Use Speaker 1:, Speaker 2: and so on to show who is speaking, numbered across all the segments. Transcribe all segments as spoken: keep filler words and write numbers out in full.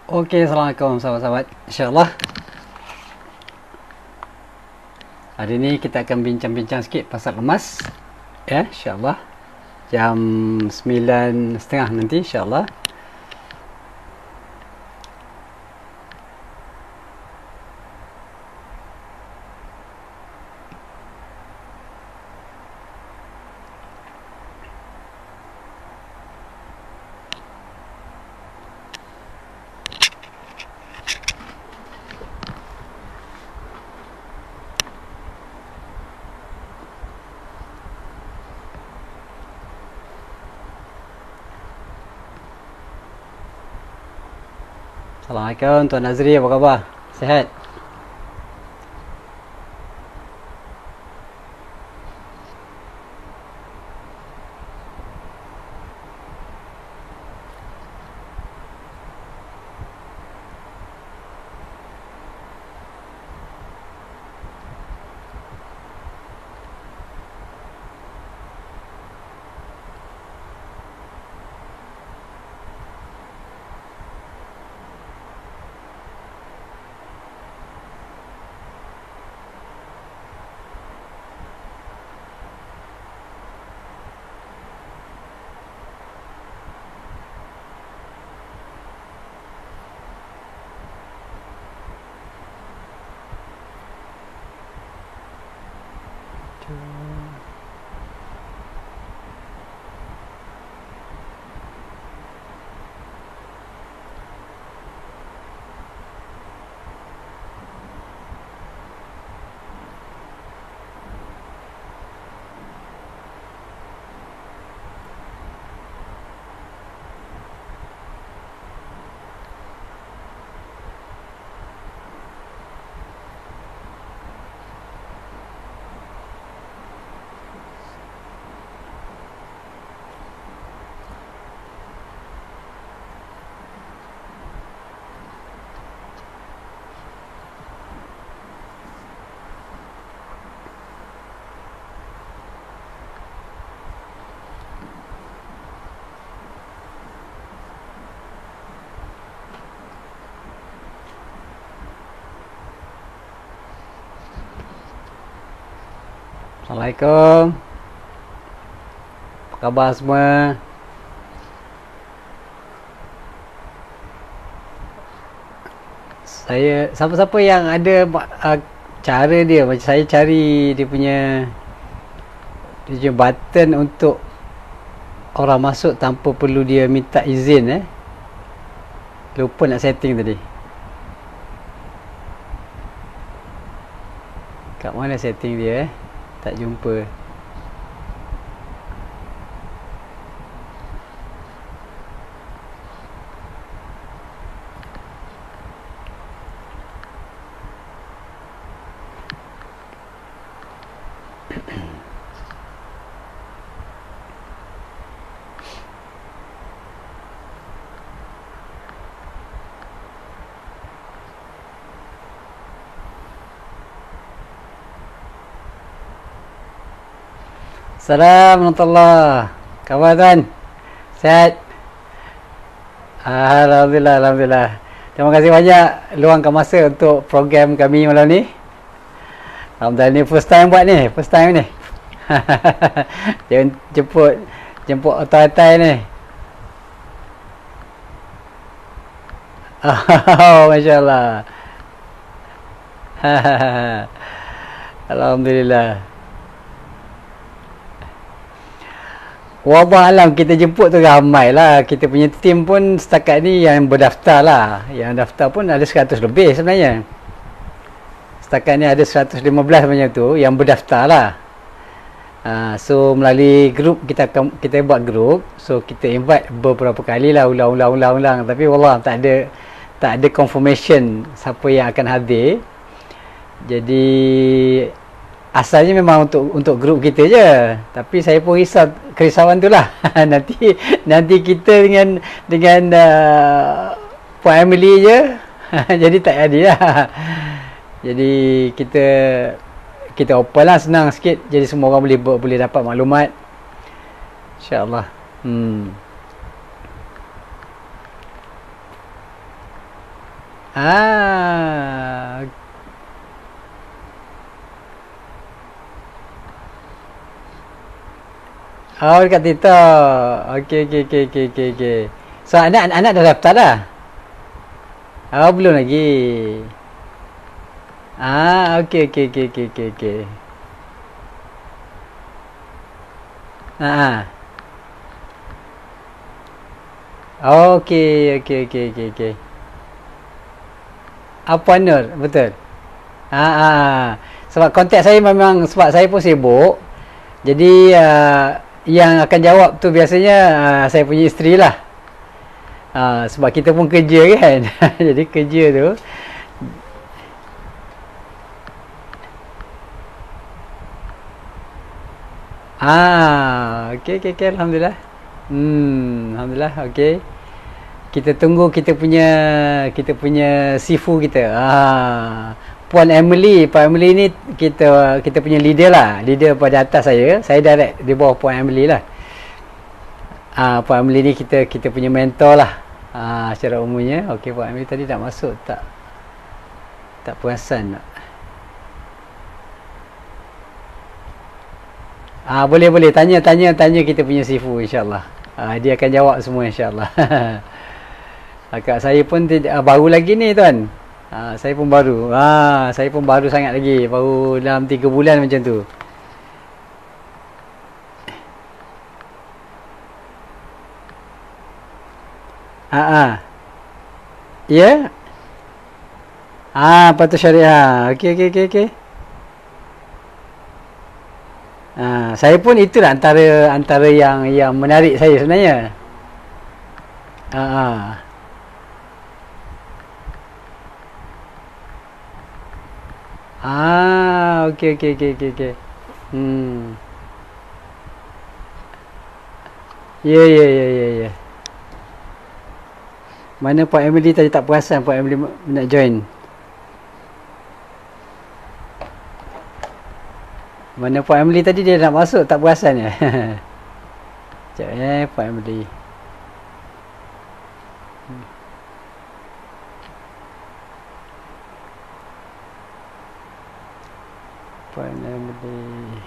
Speaker 1: Okey, Assalamualaikum sahabat-sahabat. InsyaAllah hari ni kita akan bincang-bincang sikit pasal emas. Ya, insyaAllah jam sembilan tiga puluh nanti insyaAllah. Assalamualaikum Tuan Nazri, apa khabar? Sihat? Assalamualaikum. Apa khabar semua? Saya, siapa-siapa yang ada uh, cara dia, macam saya cari dia punya dia punya button untuk orang masuk tanpa perlu dia minta izin eh. Lupa nak setting tadi. Kat mana setting dia eh? Tak jumpa. Assalamualaikum warahmatullahi. Khabar tuan? Sihat? Alhamdulillah, Alhamdulillah. Terima kasih banyak luangkan masa untuk program kami malam ni. Alhamdulillah, ni first time buat ni, first time ni. Jemput jemput otai-otai ni. Oh, masya-Allah. Alhamdulillah. Wabah alam kita jemput tu ramai lah. Kita punya tim pun setakat ni yang berdaftar lah. Yang daftar pun ada seratus lebih sebenarnya. Setakat ni ada seratus lima belas macam tu yang berdaftar lah. Uh, so melalui grup kita kita buat grup. So kita invite beberapa kali lah, ulang-ulang-ulang-ulang. Tapi wallah tak ada tak ada confirmation siapa yang akan hadir. Jadi asalnya memang untuk untuk grup kita je, tapi saya pun risau kerisauan tu lah. nanti nanti kita dengan dengan uh, Puan Emily je jadi tak jadi lah. Jadi kita kita open lah, senang sikit, jadi semua orang boleh boleh dapat maklumat, insyaAllah. hmm Ah. Oh, dekat TikTok. Okey, okey, okey, okey, okey, okey. So, anak anak dah daftar dah? Oh, belum lagi. Ah, okey, okey, okey, okey, okey, okey. Ah. ah. Okey, okey, okey, okey, okey. Apa Nur? Betul. Ah, ah. Sebab kontak saya memang sebab saya pun sibuk. Jadi uh, yang akan jawab tu biasanya uh, saya punya isteri lah. Uh, sebab kita pun kerja kan. Jadi kerja tu. Ah, okey, okey, okey, alhamdulillah. Hmm, alhamdulillah, okey. Kita tunggu kita punya kita punya sifu kita. Ah, Puan Emily, Puan Emily ni kita kita punya leader lah, leader pada atas saya. Saya direct di bawah Puan Emily lah. Ah, Puan Emily ni kita kita punya mentor lah. Ah, secara umumnya. Okey, Puan Emily tadi tak masuk tak? Tak perasan tak? Ah, boleh boleh tanya tanya tanya kita punya sifu insya-Allah. Ah, dia akan jawab semua insya-Allah. Akak saya pun tidak, uh, baru lagi ni tuan. Uh, saya pun baru. Ah, saya pun baru sangat lagi. Baru dalam tiga bulan macam tu. Ah, ah. Ya. Yeah? Ah, patut syariah. Okey, okey, okey, okey. Ah, saya pun itulah antara antara yang yang menarik saya sebenarnya. Ah, ah. Ah, okey, okey, okey, okey, okey. Hmm. Ya, ya, ya, ya, ya. Mana Puan Emily tadi tak perasan Puan Emily nak join. Mana Puan Emily tadi dia nak masuk tak perasan ya. Sekejap eh Puan Emily. Puan Emily.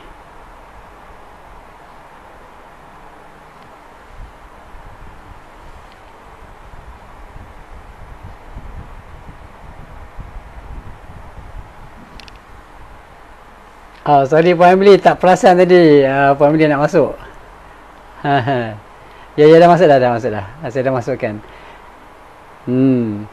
Speaker 1: Oh, sorry Puan Emily, tak perasan tadi uh, Puan Emily nak masuk. Ya, ya dah masuk dah, dah masuk dah. Saya dah masukkan. Hmm.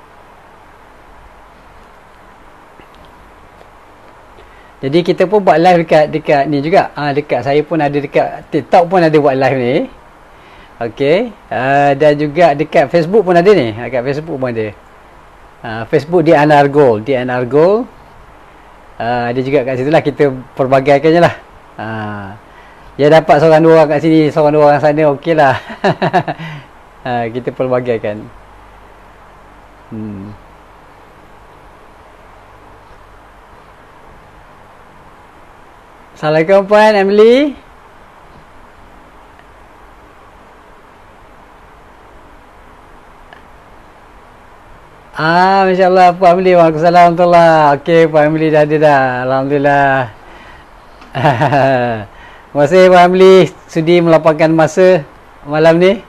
Speaker 1: Jadi kita pun buat live dekat dekat ni juga. Ah, dekat saya pun ada dekat TikTok pun ada buat live ni. Okey. Uh, dan juga dekat Facebook pun ada ni. Dekat Facebook pun ada. Uh, Facebook di Anargol, di Anargol. Uh, ada juga kat situ lah, kita perbagaikan je lah. Uh, ya dapat seorang dua orang kat sini, seorang dua orang sana, okey lah. uh, kita perbagaikan. Hmm. Assalamualaikum Puan Emily. Ah, masya-Allah Puan Emily, waalaikumsalam warahmatullahi. Okey, Puan Emily dah ada dah. Alhamdulillah. Terima kasih Puan Emily sudi meluangkan masa malam ni.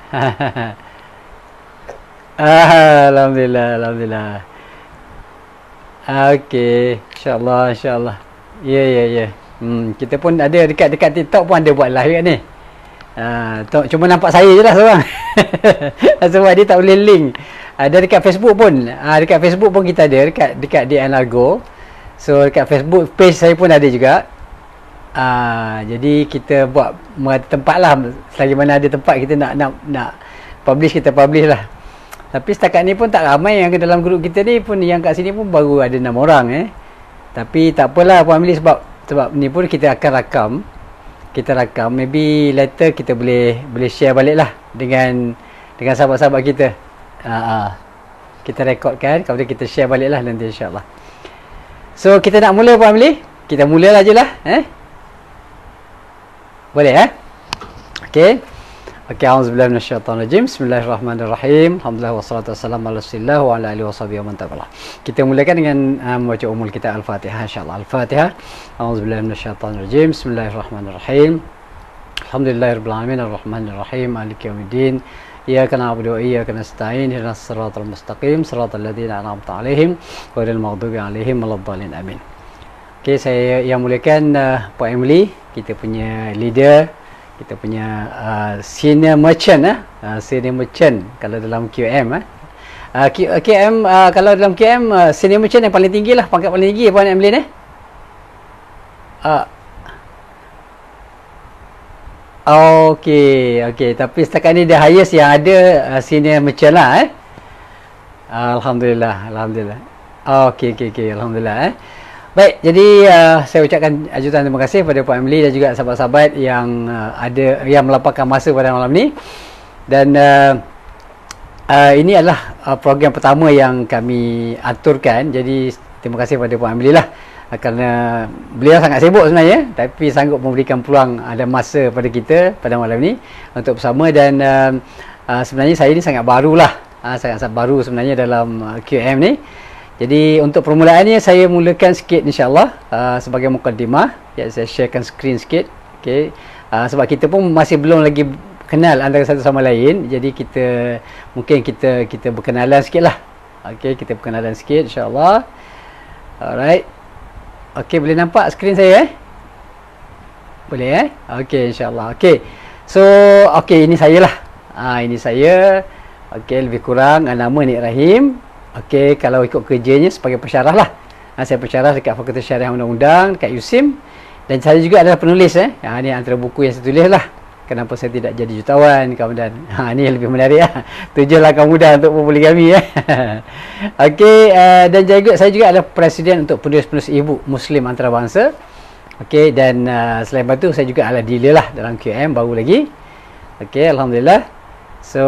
Speaker 1: Ah, alhamdulillah, alhamdulillah. Ah, okey, insya-Allah, insya-Allah. Ya, ya, ya. Hmm, kita pun ada dekat dekat TikTok pun ada buat live kat ni. Ah, cuma nampak saya je lah seorang. Sebab dia tak boleh link. Ada dekat Facebook pun. Ah, dekat Facebook pun kita ada dekat dekat D N Largo. So dekat Facebook page saya pun ada juga. Ah, jadi kita buat tempat lah. Selagi mana ada tempat kita nak nak nak publish, kita publish lah. Tapi setakat ni pun tak ramai yang ke dalam grup kita ni pun, yang kat sini pun baru ada enam orang eh. Tapi tak apalah Puan Emily, sebab sebab ni pun kita akan rakam. Kita rakam, maybe later kita boleh boleh share balik lah dengan dengan sahabat-sahabat kita. Uh, kita rekodkan, kemudian kita share balik lah nanti insyaAllah. So kita nak mula Puan Emily? Kita mula lah je lah eh? Boleh eh? Okay. Okey, auzubillahi minasyaitonirrajim. Bismillahirrahmanirrahim. Alhamdulillah wassalatu wassalamu ala Rasulillah wa ala alihi washabihi wa man tabi'ah. Kita mulakan dengan uh, membaca umul kita Al-Fatihah insyaallah. Al-Fatihah. Auzubillahi minasyaitonirrajim. Bismillahirrahmanirrahim. Alhamdulillahirabbil alamin arrahmanirrahim maliki yaumiddin. Iyyaka na'budu wa iyyaka nasta'in. Ihdinas siratal mustaqim, siratal ladzina an'amta 'alaihim ghairil maghdubi 'alaihim waladdallin. Amin. Okey, saya yang mulakan uh, Puan Emily, kita punya leader, kita punya uh, senior merchant eh? uh, senior merchant kalau dalam Q M eh? uh, Q, QM uh, kalau dalam Q M uh, senior merchant yang paling tinggi lah, pangkat paling tinggi Puan Emily eh? uh, Okey, okey, tapi setakat ni the highest yang ada uh, senior merchant lah eh? uh, Alhamdulillah, Alhamdulillah. Okey, okey, okey, Alhamdulillah eh? Baik, jadi uh, saya ucapkan jutaan terima kasih kepada Puan Emily dan juga sahabat-sahabat yang uh, ada yang melapangkan masa pada malam ni. Dan uh, uh, ini adalah uh, program pertama yang kami aturkan. Jadi terima kasih kepada Puan Emily lah, uh, kerana beliau sangat sibuk sebenarnya, tapi sanggup memberikan peluang ada masa pada kita pada malam ni untuk bersama. Dan uh, uh, sebenarnya saya ni sangat barulah, uh, sangat-sangat baru sebenarnya dalam uh, Q M ni. Jadi untuk permulaannya saya mulakan sikit insya-Allah uh, sebagai mukadimah. Ya, saya sharekan skrin sikit. Okey. Uh, sebab kita pun masih belum lagi kenal antara satu sama lain. Jadi kita mungkin kita kita berkenalan sikitlah. Okey, kita berkenalan sikit insya-Allah. Alright. Okey, boleh nampak skrin saya eh? Boleh eh? Okey, insya-Allah. Okey. So, okey, ini saya lah. Ah, ini saya. Okey, lebih kurang nama Nik Rahim. Okey, kalau ikut kerjanya sebagai pensyarah lah. Ha, saya pensyarah dekat Fakulti Syariah Undang-Undang dekat U S I M. Dan saya juga adalah penulis eh. Ha, ini antara buku yang saya tulis lah. Kenapa saya tidak jadi jutawan kemudian. Ha, ini lebih menarik lah. Tujuh langkah mudah untuk poligami eh. Okey, uh, dan juga saya juga adalah presiden untuk penulis-penulis ibu Muslim antarabangsa. Okey, dan uh, selain itu saya juga adalah dealer lah dalam Q M baru lagi. Okey, alhamdulillah. So,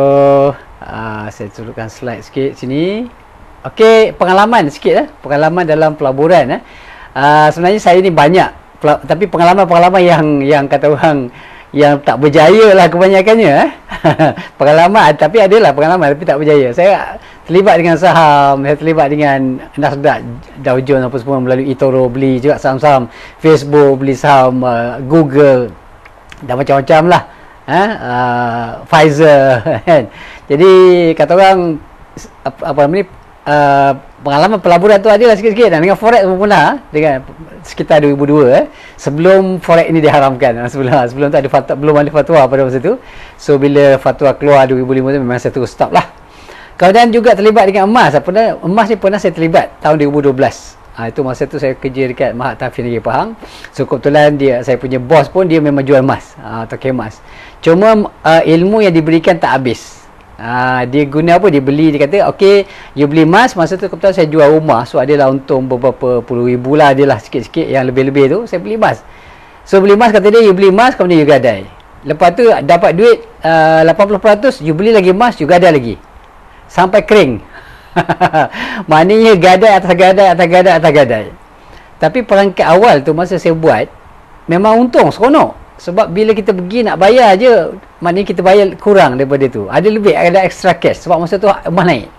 Speaker 1: uh, saya tunjukkan slide sikit sini. Okey, pengalaman sikit eh. Pengalaman dalam pelaburan eh. Uh, sebenarnya saya ni banyak, tapi pengalaman-pengalaman yang yang kata orang yang tak berjaya lah kebanyakannya eh. Pengalaman, tapi adalah pengalaman tapi tak berjaya. Saya terlibat dengan saham, saya terlibat dengan Nasdaq, Dow Jones apa semua melalui eToro, beli juga saham-saham Facebook, beli saham uh, Google dan macam-macam lah. Eh? Uh, Pfizer kan. Jadi kata orang apa, apa namanya, Uh, pengalaman pelaburan tu adalah sikit-sikit. Dan dengan forex pun pernah dengan sekitar dua ribu dua eh, sebelum forex ni diharamkan. Sebelum sebelum tu ada fatwa, belum ada fatwa pada masa tu. So bila fatwa keluar dua ribu lima tu memang saya terus stop lah. Kemudian juga terlibat dengan emas. Pernah, emas ni pernah saya terlibat tahun dua ribu dua belas. Ha, itu masa tu saya kerja dekat Mahat Tahfiz Negeri Pahang. So kebetulan dia, saya punya bos pun dia memang jual emas, ha, token emas. Cuma uh, ilmu yang diberikan tak habis. Ha, dia guna apa? Dia beli, dia kata okey, you beli emas. Masa tu kebetulan saya jual rumah, so adalah untung beberapa puluh ribu lah, adalah sikit-sikit yang lebih-lebih tu saya beli emas. So beli emas, kata dia you beli emas kemudian you gadai. Lepas tu dapat duit uh, lapan puluh peratus, you beli lagi emas, you gadai lagi sampai kering. Maknanya gadai atas gadai atas gadai atas gadai. Tapi perangkat awal tu masa saya buat memang untung, seronok. Sebab bila kita pergi nak bayar je, maknanya kita bayar kurang daripada tu. Ada lebih, ada extra cash. Sebab masa tu emas naik.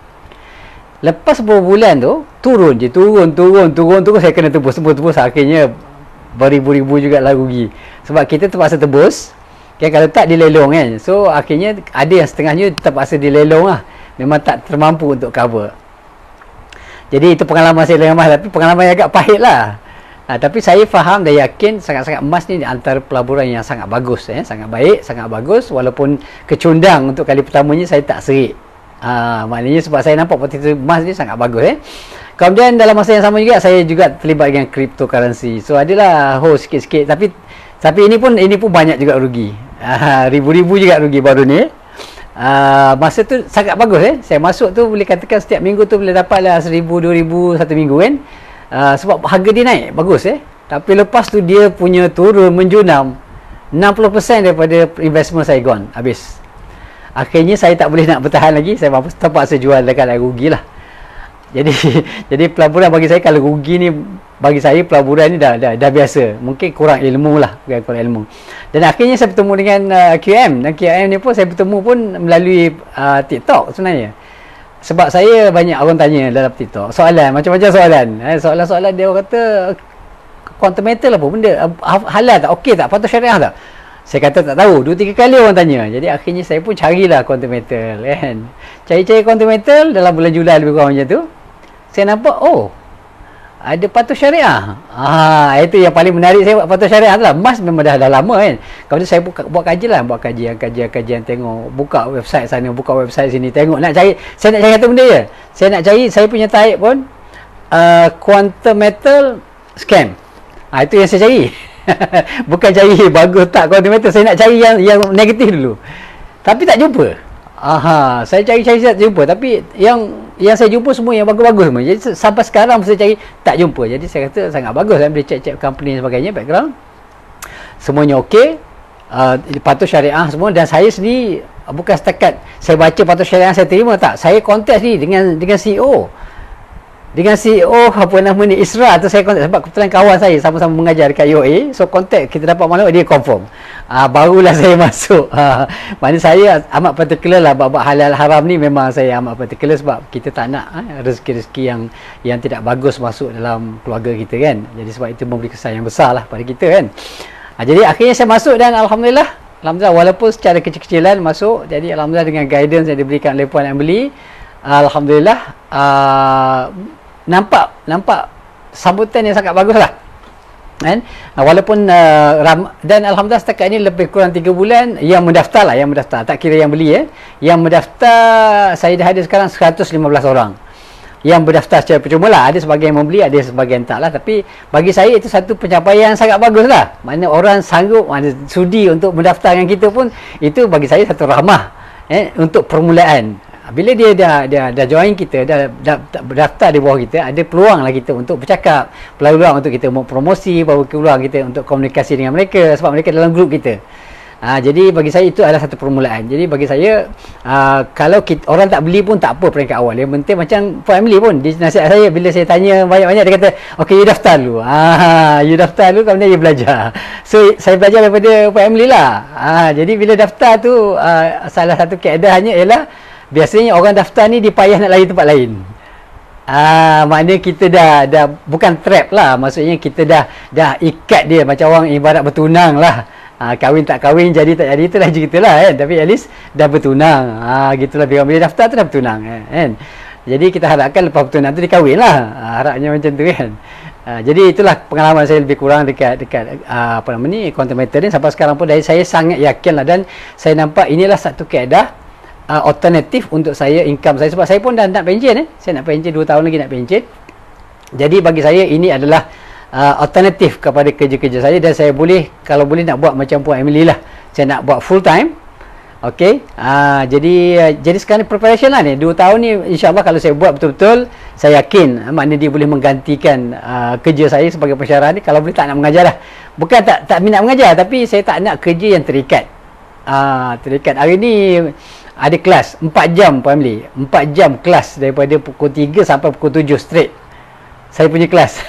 Speaker 1: Lepas beberapa bulan tu, turun je. Turun, turun, turun, turun. Saya kena tebus, tebus, tebus. Akhirnya beribu-ribu juga lah rugi. Sebab kita terpaksa tebus. Okay, kalau tak dilelong kan. So akhirnya ada yang setengahnya terpaksa dilelong lah. Memang tak termampu untuk cover. Jadi itu pengalaman saya dengan emas. Tapi pengalaman yang agak pahit lah. Ha, tapi saya faham dan yakin sangat-sangat emas ni antara pelaburan yang sangat bagus, eh? Sangat baik, sangat bagus. Walaupun kecundang untuk kali pertamanya saya tak serik. Ha, maknanya sebab saya nampak potensi emas ni sangat bagus. Eh? Kemudian dalam masa yang sama juga saya juga terlibat dengan cryptocurrency. So adalah host sikit-sikit. Tapi tapi ini pun ini pun banyak juga rugi. Ha, ribu-ribu juga rugi baru ni. Ha, masa tu sangat bagus. Eh? Saya masuk tu boleh katakan setiap minggu tu boleh dapat lah seribu, dua ribu satu minggu kan. Uh, sebab harga dia naik, bagus eh. Tapi lepas tu dia punya turun menjunam, enam puluh peratus daripada investment saya gone, habis. Akhirnya saya tak boleh nak bertahan lagi, saya terpaksa jual dekat rugi lah. Jadi jadi pelaburan bagi saya kalau rugi ni bagi saya pelaburan ni dah, dah dah biasa. Mungkin kurang ilmu lah, bukan kurang ilmu. Dan akhirnya saya bertemu dengan uh, Q M, dan Q M ni pun saya bertemu pun melalui uh, TikTok sebenarnya. Sebab saya banyak orang tanya dalam TikTok soalan, macam-macam soalan. Eh, soalan-soalan dia orang kata quantum metal apa benda, halal tak, okey tak, patut syariah tak? Saya kata tak tahu. Dua tiga kali orang tanya. Jadi akhirnya saya pun carilah quantum metal kan. Cari-cari quantum metal dalam bulan Julai lebih kurang macam tu. Saya nampak oh ada patuh syariah. Ah, itu yang paling menarik saya buat patuh syariah tu lah. Mas memang dah, dah lama kan. Kemudian saya buka, buat kajian lah, buat kajian, kajian, kajian, tengok, buka website sana, buka website sini, tengok, nak cari, saya nak cari satu benda je. Saya nak cari, saya punya tarik pun uh, quantum metal scam. Ah, itu yang saya cari. Bukan cari bagus tak quantum metal, saya nak cari yang yang negatif dulu. Tapi tak jumpa. Aha, saya cari-cari tak jumpa, tapi yang yang saya jumpa semua yang bagus-bagus semua. Jadi sampai sekarang saya cari tak jumpa. Jadi saya kata sangat bagus, saya boleh cek-cek company dan sebagainya, background semuanya okey, uh, patuh syariah semua. Dan saya sendiri bukan setakat saya baca patuh syariah saya terima, tak, saya kontak ni dengan dengan C E O, dengan C E O apa nama ni, Isra tu saya kontak, sebab kebetulan kawan saya sama-sama mengajar dekat U A E. So kontak, kita dapat maklumat, dia confirm. Ah, barulah saya masuk. Ah, maknanya saya amat particular lah bab halal haram ni, memang saya amat particular sebab kita tak nak ah, rezeki-rezeki yang yang tidak bagus masuk dalam keluarga kita kan. Jadi sebab itu memberi kesan yang besar lah pada kita kan. Ah, jadi akhirnya saya masuk dan alhamdulillah, alhamdulillah walaupun secara kecil-kecilan masuk, jadi alhamdulillah dengan guidance yang diberikan oleh puan Emily, alhamdulillah uh, nampak nampak sambutan yang sangat bagus lah kan. Walaupun uh, ram, dan alhamdulillah setakat ini lebih kurang tiga bulan yang mendaftar lah, yang mendaftar, tak kira yang beli eh. Yang mendaftar saya dah ada sekarang seratus lima belas orang yang berdaftar secara percuma lah. Ada sebagian yang membeli, ada sebagian tak lah, tapi bagi saya itu satu pencapaian yang sangat bagus lah. Mana orang sanggup, mana sudi untuk mendaftar dengan kita pun, itu bagi saya satu rahmah eh, untuk permulaan. Bila dia dah dah, dah join kita, dah, dah, dah berdaftar di bawah kita, ada peluang lah kita untuk bercakap, peluang untuk kita mau promosi, peluang kita untuk komunikasi dengan mereka sebab mereka dalam grup kita. Ha, jadi bagi saya itu adalah satu permulaan. Jadi bagi saya uh, kalau kita, orang tak beli pun tak apa peringkat awal. Yang penting macam family pun, dia nasihat saya bila saya tanya banyak-banyak, dia kata okey, you daftar dulu. Ah, you daftar dulu, kemudian you belajar. So saya belajar daripada family lah. Ah, jadi bila daftar tu uh, salah satu keadaannya ialah biasanya orang daftar ni dia payah nak lari tempat lain. Ah, maknanya kita dah dah bukan trap lah, maksudnya kita dah dah ikat dia macam orang ibarat bertunang lah. Ah, kahwin tak kahwin, jadi tak jadi, itulah cerita lah kan. Tapi at least dah bertunang. Ah, gitulah, bila bila daftar tu dah bertunang kan. Jadi kita harapkan lepas bertunang tu dia kahwin lah. Ah, harapnya macam tu kan. Ah, jadi itulah pengalaman saya lebih kurang dekat dekat ah, apa nama ni, content meter ni. Sampai sekarang pun dari saya sangat yakin lah, dan saya nampak inilah satu keadaan Uh, alternatif untuk saya, income saya, sebab saya pun dah nak pension eh. Saya nak pension dua tahun lagi nak pension. Jadi bagi saya ini adalah uh, alternatif kepada kerja-kerja saya, dan saya boleh, kalau boleh nak buat macam Puan Emily lah, saya nak buat full time. Okey, uh, jadi uh, jadi sekarang preparation lah ni, dua tahun ni insya-Allah kalau saya buat betul-betul, saya yakin uh, maknanya dia boleh menggantikan uh, kerja saya sebagai pensyarah ni. Kalau boleh tak nak mengajar lah, bukan tak tak minat mengajar, tapi saya tak nak kerja yang terikat. Uh, terikat hari ni ada kelas empat jam family, empat jam kelas daripada pukul tiga sampai pukul tujuh straight. Saya punya kelas.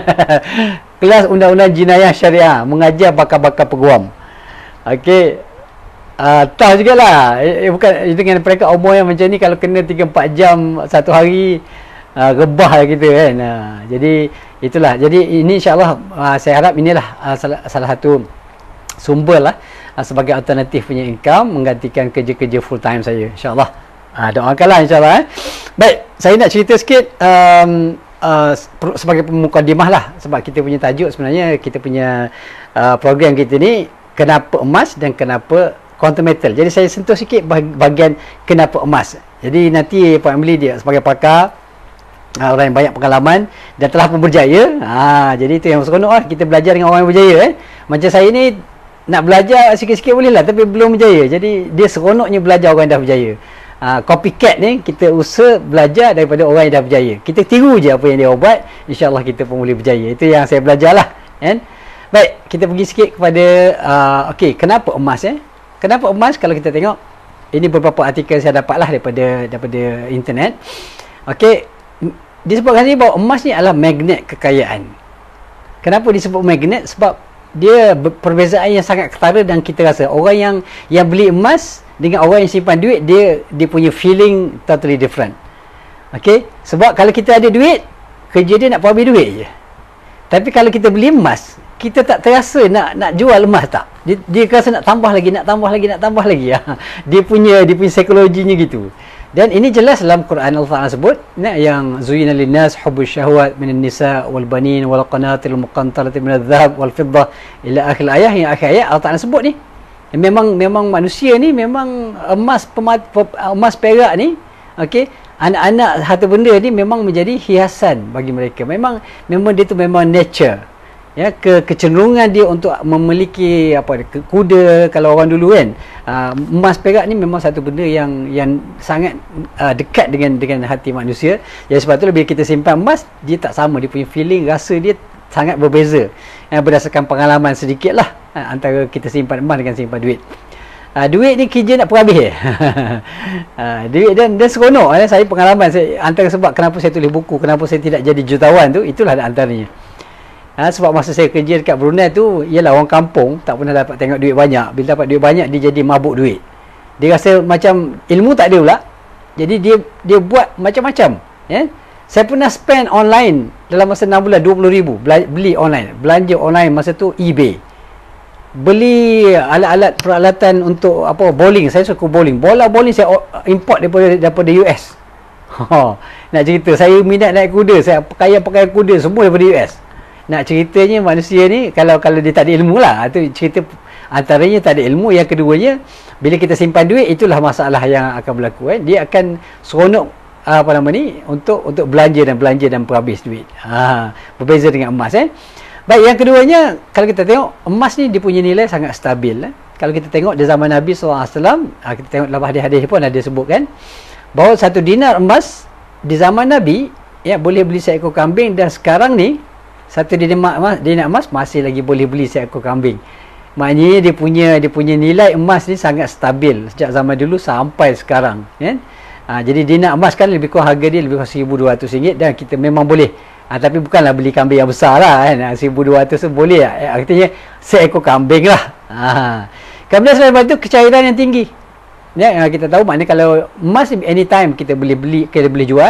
Speaker 1: Kelas undang-undang jenayah syariah, mengajar bakar-bakar peguam. Okey. Uh, tahu jugalah, eh, eh, bukan dengan peringkat umur yang macam ni, kalau kena tiga empat jam satu hari, uh, rebah lah kita kan. Uh, jadi itulah. Jadi ini insya-Allah uh, saya harap inilah uh, salah, salah satu sumber lah uh, sebagai alternatif punya income, menggantikan kerja-kerja full time saya, insyaAllah. Uh, doakanlah insyaAllah eh. Baik, saya nak cerita sikit um, uh, sebagai pemukadimah lah, sebab kita punya tajuk sebenarnya, kita punya uh, program kita ni kenapa emas dan kenapa quantum metal. Jadi saya sentuh sikit bahagian kenapa emas. Jadi nanti Puan Emily dia sebagai pakar, uh, orang yang banyak pengalaman dan telah pun berjaya. Ha, jadi itu yang seronok lah, kita belajar dengan orang yang berjaya eh. Macam saya ni nak belajar sikit-sikit boleh lah, tapi belum berjaya. Jadi dia seronoknya belajar orang yang dah berjaya. Uh, copycat ni, kita usaha belajar daripada orang yang dah berjaya. Kita tiru je apa yang dia buat, insyaAllah kita pun boleh berjaya. Itu yang saya belajar lah kan? Baik, kita pergi sikit kepada uh, ok, kenapa emas eh? Kenapa emas? Kalau kita tengok, ini beberapa artikel saya dapat lah daripada daripada internet. Ok, disebutkan ni bahawa emas ni adalah magnet kekayaan. Kenapa disebut magnet? Sebab dia perbezaan yang sangat ketara dan kita rasa orang yang yang beli emas dengan orang yang simpan duit, dia dia punya feeling totally different. Okey, sebab kalau kita ada duit, kerja dia nak ambil duit je. Tapi kalau kita beli emas, kita tak terasa nak nak jual emas tak. Dia, dia rasa nak tambah lagi, nak tambah lagi, nak tambah lagi. Dia punya dia punya psikologinya gitu. Dan ini jelas dalam Quran Allah sebut yang zuyina linnas hubbus syahwat minan nisa wal banin wal qanatil muqantarati minadh dhahab wal fiddah ila akhir ayat. Yang akhir ayat Allah Taala sebut ni, memang memang manusia ni memang emas pemat, emas perak ni, okey, anak-anak harta benda ni memang menjadi hiasan bagi mereka. Memang memang dia tu memang nature. Ya, ke kecenderungan dia untuk memiliki apa ke, kuda kalau orang dulu kan, uh, emas perak ni memang satu benda yang yang sangat uh, dekat dengan dengan hati manusia. Jadi sebab tu bila kita simpan emas, dia tak sama, dia punya feeling, rasa dia sangat berbeza. Ya, berdasarkan pengalaman sedikit lah uh, antara kita simpan emas dengan simpan duit. Uh, duit ni kerja nak perhabis uh, duit dan dan seronok. eh. Saya pengalaman saya, antara sebab kenapa saya tulis buku, kenapa saya tidak jadi jutawan tu, itulah antaranya. Ha, sebab masa saya kerja dekat Brunei tu, ialah orang kampung tak pernah dapat tengok duit banyak. Bila dapat duit banyak, dia jadi mabuk duit. Dia rasa macam ilmu tak ada pula. Jadi dia dia buat macam-macam. Ya? Saya pernah spend online dalam masa enam bulan dua puluh ribu beli online. Belanja online masa tu eBay. Beli alat-alat peralatan untuk apa bowling. Saya suka bowling. Bola bowling saya import daripada daripada U S. Ha, nak cerita, saya minat naik kuda, saya pakai-pakai kuda semua daripada U S. Nak ceritanya manusia ni kalau kalau dia tak ada ilmu lah, tu cerita antaranya tak ada ilmu. Yang keduanya, bila kita simpan duit, itulah masalah yang akan berlaku. Eh. Dia akan seronok apa nama ni untuk untuk belanja dan belanja dan berhabis duit. Ha, berbeza dengan emas. Eh. Baik, yang keduanya, kalau kita tengok emas ni dia punya nilai sangat stabil. Eh. Kalau kita tengok di zaman Nabi sallallahu alaihi wasallam, kita tengok dalam hadis-hadis pun ada sebutkan bahawa satu dinar emas di zaman Nabi ya boleh beli seekor kambing, dan sekarang ni satu dinar emas, dinar emas masih lagi boleh beli seekor kambing. Maknanya dia punya dia punya nilai emas ni sangat stabil sejak zaman dulu sampai sekarang, kan? Ha, jadi dinar emas kan lebih kurang harga dia lebih kurang seribu dua ratus ringgit, dan kita memang boleh. Ha, tapi bukanlah beli kambing yang besar lah, kan? seribu dua ratus tu boleh lah. Eh, artinya seekor kambing lah. Ha. Kemudian selain itu kecairan yang tinggi. Ya, kita tahu maknanya kalau emas anytime kita boleh beli, kita boleh jual.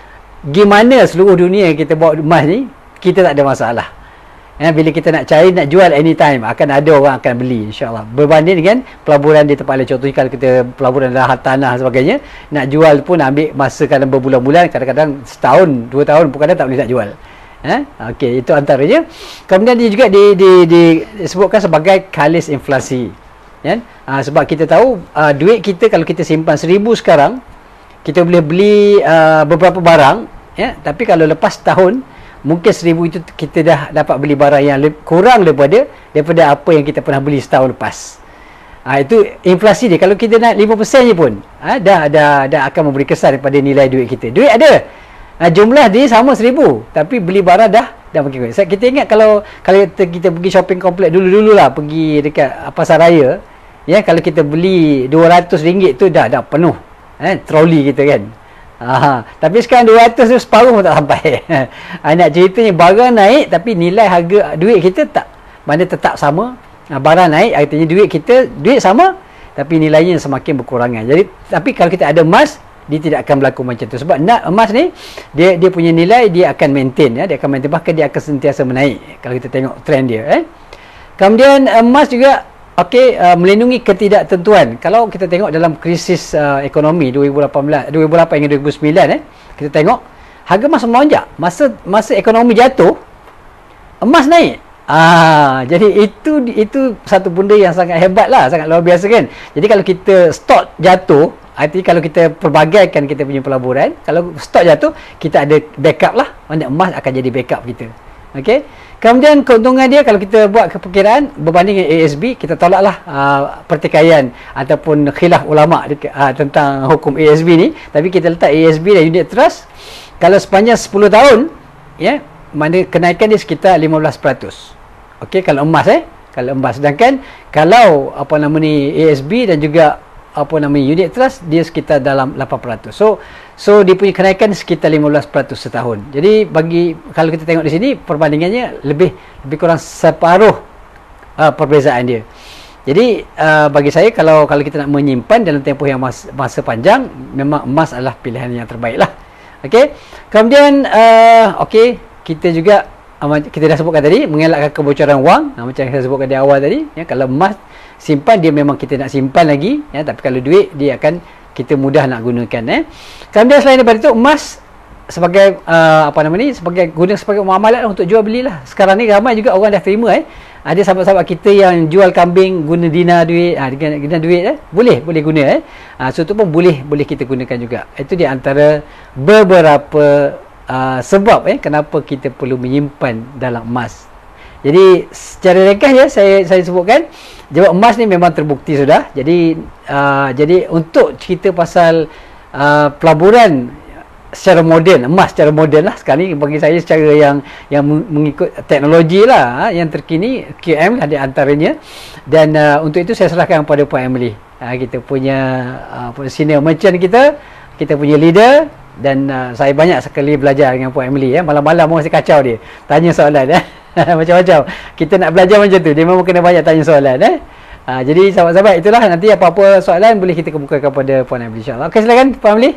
Speaker 1: Gimana seluruh dunia kita bawa emas ni, kita tak ada masalah. Ya, bila kita nak cari, nak jual anytime, akan ada orang akan beli, insyaAllah. Berbanding dengan pelaburan di tempat lain. Contohnya kalau kita pelaburan dalam tanah dan sebagainya, nak jual pun ambil masa kadang berbulan-bulan, kadang-kadang setahun, dua tahun pun kadang tak boleh nak jual. Ha? Okey, itu antaranya. Kemudian dia juga di, di, di, disebutkan sebagai kalis inflasi. Ya? Ha, sebab kita tahu uh, duit kita kalau kita simpan seribu sekarang, kita boleh beli uh, beberapa barang, ya? Tapi kalau lepas tahun, mungkin seribu itu kita dah dapat beli barang yang le- kurang daripada daripada apa yang kita pernah beli setahun lepas. Ha, itu inflasi dia. Kalau kita naik lima peratus je pun, ha, dah, dah, dah akan memberi kesan daripada nilai duit kita. Duit ada, ha, jumlah dia sama seribu, tapi beli barang dah dah makin kurang. Kita ingat kalau kalau kita, kita pergi shopping komplek dulu-dulu lah, pergi dekat pasaraya, ya, kalau kita beli dua ratus ringgit tu dah dah penuh, eh, troli kita kan. Aha, tapi sekarang dua ratus tu separuh pun tak sampai. Ha, nak ceritanya barang naik tapi nilai harga duit kita tak, mana tetap sama. Ha, barang naik artinya duit kita, duit sama tapi nilainya semakin berkurangan. Jadi tapi kalau kita ada emas, dia tidak akan berlaku macam tu. Sebab nak emas ni dia dia punya nilai dia akan maintain, ya, dia akan maintain, bahkan dia akan sentiasa menaik kalau kita tengok trend dia, eh. Kemudian emas juga okey, uh, melindungi ketidaktentuan. Kalau kita tengok dalam krisis uh, ekonomi dua ribu lapan belas, dua ribu lapan hingga dua ribu sembilan, eh, kita tengok harga emas melonjak. Masa masa ekonomi jatuh, emas naik. Ah, jadi itu itu satu benda yang sangat hebat lah, sangat luar biasa kan. Jadi kalau kita stok jatuh, artinya kalau kita perbagaikan kita punya pelaburan, kalau stok jatuh, kita ada backup lah. Mana emas akan jadi backup kita. Okey. Kemudian keuntungan dia kalau kita buat keperkiraan berbanding dengan A S B, kita tolaklah uh, pertikaian ataupun khilaf ulama uh, tentang hukum A S B ni, tapi kita letak A S B dan unit trust. Kalau sepanjang sepuluh tahun, ya, mana kenaikan dia sekitar lima belas peratus. Okey, kalau emas, eh, kalau emas. Sedangkan kalau apa nama ni A S B dan juga apa nama unit trust, dia sekitar dalam lapan peratus. So So dia punya kenaikan sekitar lima belas peratus setahun. Jadi bagi kalau kita tengok di sini perbandingannya lebih lebih kurang separuh uh, perbezaan dia. Jadi uh, bagi saya kalau kalau kita nak menyimpan dalam tempoh yang masa, masa panjang, memang emas adalah pilihan yang terbaik lah. Okey. Kemudian uh, okey, kita juga uh, kita dah sebutkan tadi mengelakkan kebocoran wang. Uh, macam yang saya sebutkan di awal tadi, ya, kalau emas simpan dia memang kita nak simpan lagi, ya, tapi kalau duit dia akan kita mudah nak gunakan, eh. Kemudian selain daripada itu, emas sebagai uh, apa nama ni, sebagai guna sebagai muamalat untuk jual belilah. Sekarang ni ramai juga orang dah terima, eh. Ada sahabat-sahabat kita yang jual kambing guna dinar duit, ah ha, guna, guna duit, eh. Boleh, boleh guna, eh. Ha, so tu pun boleh boleh kita gunakan juga. Itu di antara beberapa uh, sebab, eh, kenapa kita perlu menyimpan dalam emas. Jadi secara ringkas, ya, saya saya sebutkan jawab emas ni memang terbukti sudah. Jadi uh, jadi untuk cerita pasal uh, pelaburan secara moden, emas secara moden lah sekali bagi saya, secara yang yang mengikut teknologi lah, yang terkini, Q M lah di antaranya. Dan uh, untuk itu saya serahkan kepada Puan Emily, uh, kita punya uh, senior merchant kita, kita punya leader. Dan uh, saya banyak sekali belajar dengan Puan Emily, ya. Malam-malam pun masih kacau dia tanya soalan, ya. Macam-macam kita nak belajar macam tu, dia memang kena banyak tanya soalan, eh. Uh, jadi sahabat-sahabat, itulah, nanti apa-apa soalan boleh kita kemukakan kepada Puan Emily, insyaAllah. Okey, silakan Puan Emily.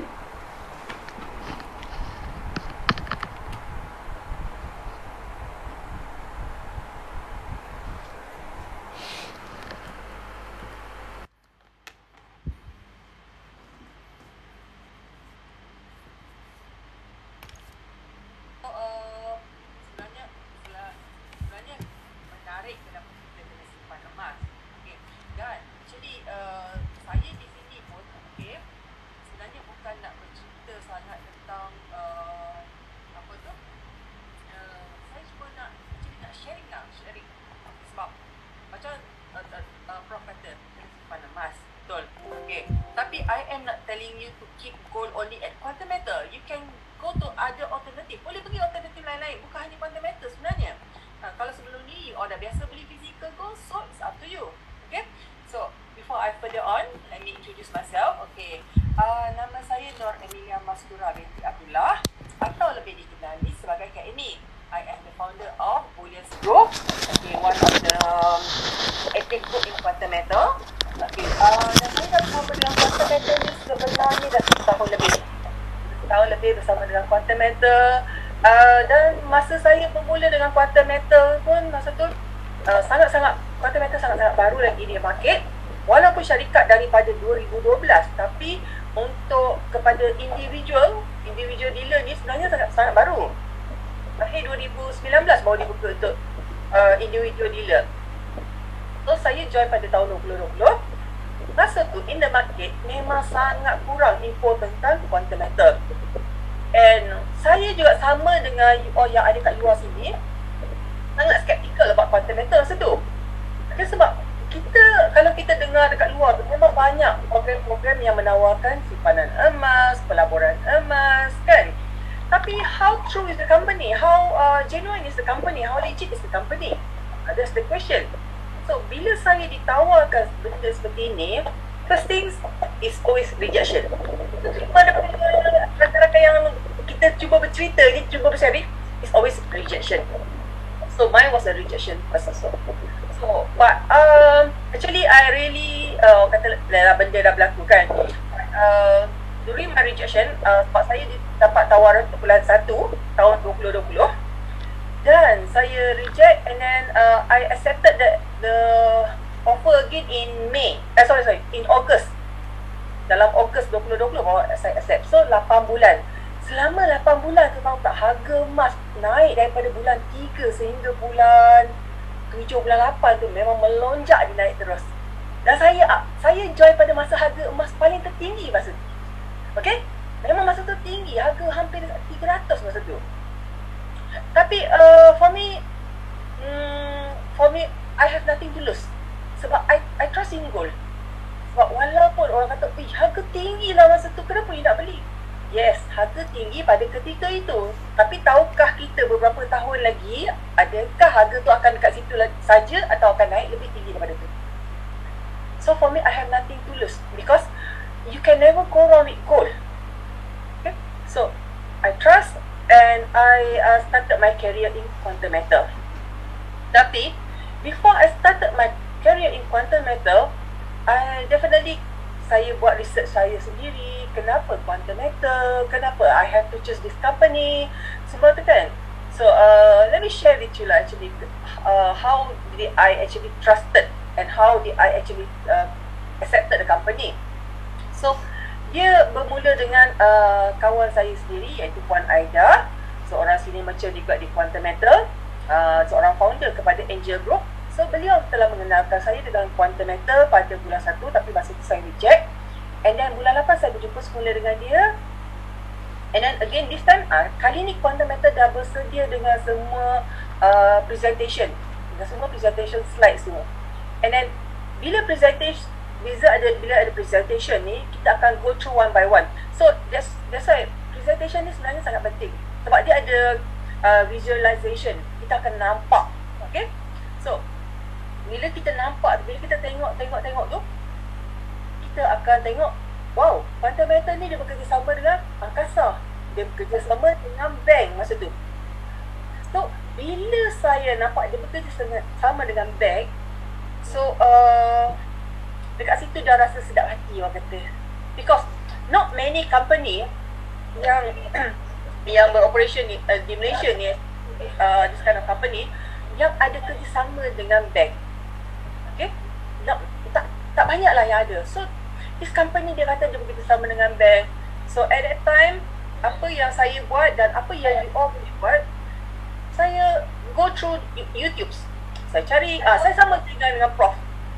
Speaker 2: So for me, I have nothing to lose because you can never go wrong with gold. Okay? So I trust and I uh, started my career in quantum metal. Tapi before I started my career in quantum metal, I definitely saya buat research saya sendiri. Kenapa quantum metal? Kenapa I have to choose this company? Semua tu kan. So uh, let me share with you lah actually uh, how did I actually trusted and how did I actually uh, accepted the company. So dia bermula dengan uh, kawan saya sendiri iaitu Puan Aida, seorang senior merchant juga di Quantum Metal, uh, seorang founder kepada Angel Group. So beliau telah mengenalkan saya dengan Quantum Metal pada bulan satu, tapi masa itu saya reject. And then bulan lapan saya berjumpa semula dengan dia. And then again this time, uh, kali ni Quantum Metal dah bersedia dengan semua uh, presentation, dengan semua presentation slides semua. And then bila presentation, bila ada bila ada presentation ni, kita akan go through one by one. So that's that's why presentation ni sebenarnya sangat penting sebab dia ada uh, visualization. Kita akan nampak, okay? So bila kita nampak, bila kita tengok tengok tengok tu, kita akan tengok, wow, Quantum Metal ni dia bekerjasama dengan angkasa, dia bekerjasama dengan bank masa tu. So bila saya nampak dia bekerjasama dengan bank, so uh, dekat situ dah rasa sedap hati orang kata, because not many company yang yang beroperation ni, uh, di Malaysia ni, uh, this kind of company yang ada kerjasama dengan bank. Okay, tak, tak, tak banyak lah yang ada. So this company dia kata dia bekerjasama dengan bank. So at that time, apa yang saya buat dan apa yang you all boleh buat, saya go through YouTube. Saya cari, uh, saya sama dengan dengan Prof.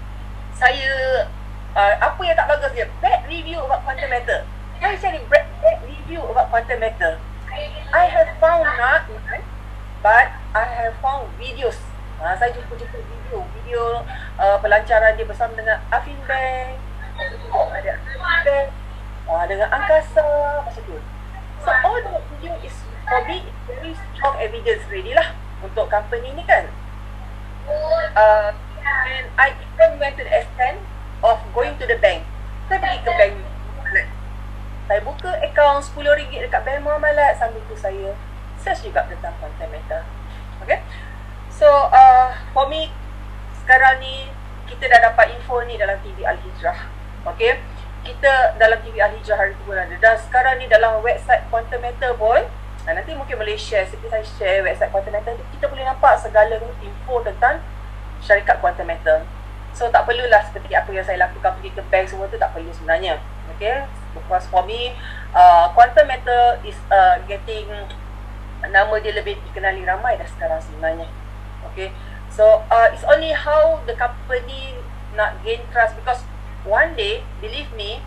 Speaker 2: Saya uh, apa yang tak bagus dia, bad review about Quantum Metal. Saya cari bad, bad review about Quantum Metal. I have found not, but I have found videos. Uh, saya jumpa-jumpa video, video uh, pelancaran dia bersama dengan Afin Bank, ada Afin Bank, uh, dengan Angkasa masa tu. So all the video is for me very strong evidence really lah untuk company ni kan. Uh, and I even went to the extent of going to the bank. Saya pergi ke bank Muamalat. Saya buka akaun sepuluh ringgit dekat bank Muamalat. Sambil tu saya search juga tentang Quantum Metal. Okay. So uh, for me, sekarang ni kita dah dapat info ni dalam T V Al-Hijrah. Okay. Kita dalam T V Al-Hijrah hari tu pun ada. Dan sekarang ni dalam website Quantum Metal pun, nah, nanti mungkin boleh share, seperti saya share website Quantum Metal, kita boleh nampak segala info tentang syarikat Quantum Metal. So tak perlulah seperti apa yang saya lakukan pergi ke bank semua tu, tak perlu sebenarnya. Okay, because for me uh, Quantum Metal is uh, getting, nama dia lebih dikenali ramai dah sekarang sebenarnya. Okay, so uh, it's only how the company nak gain trust, because one day, believe me,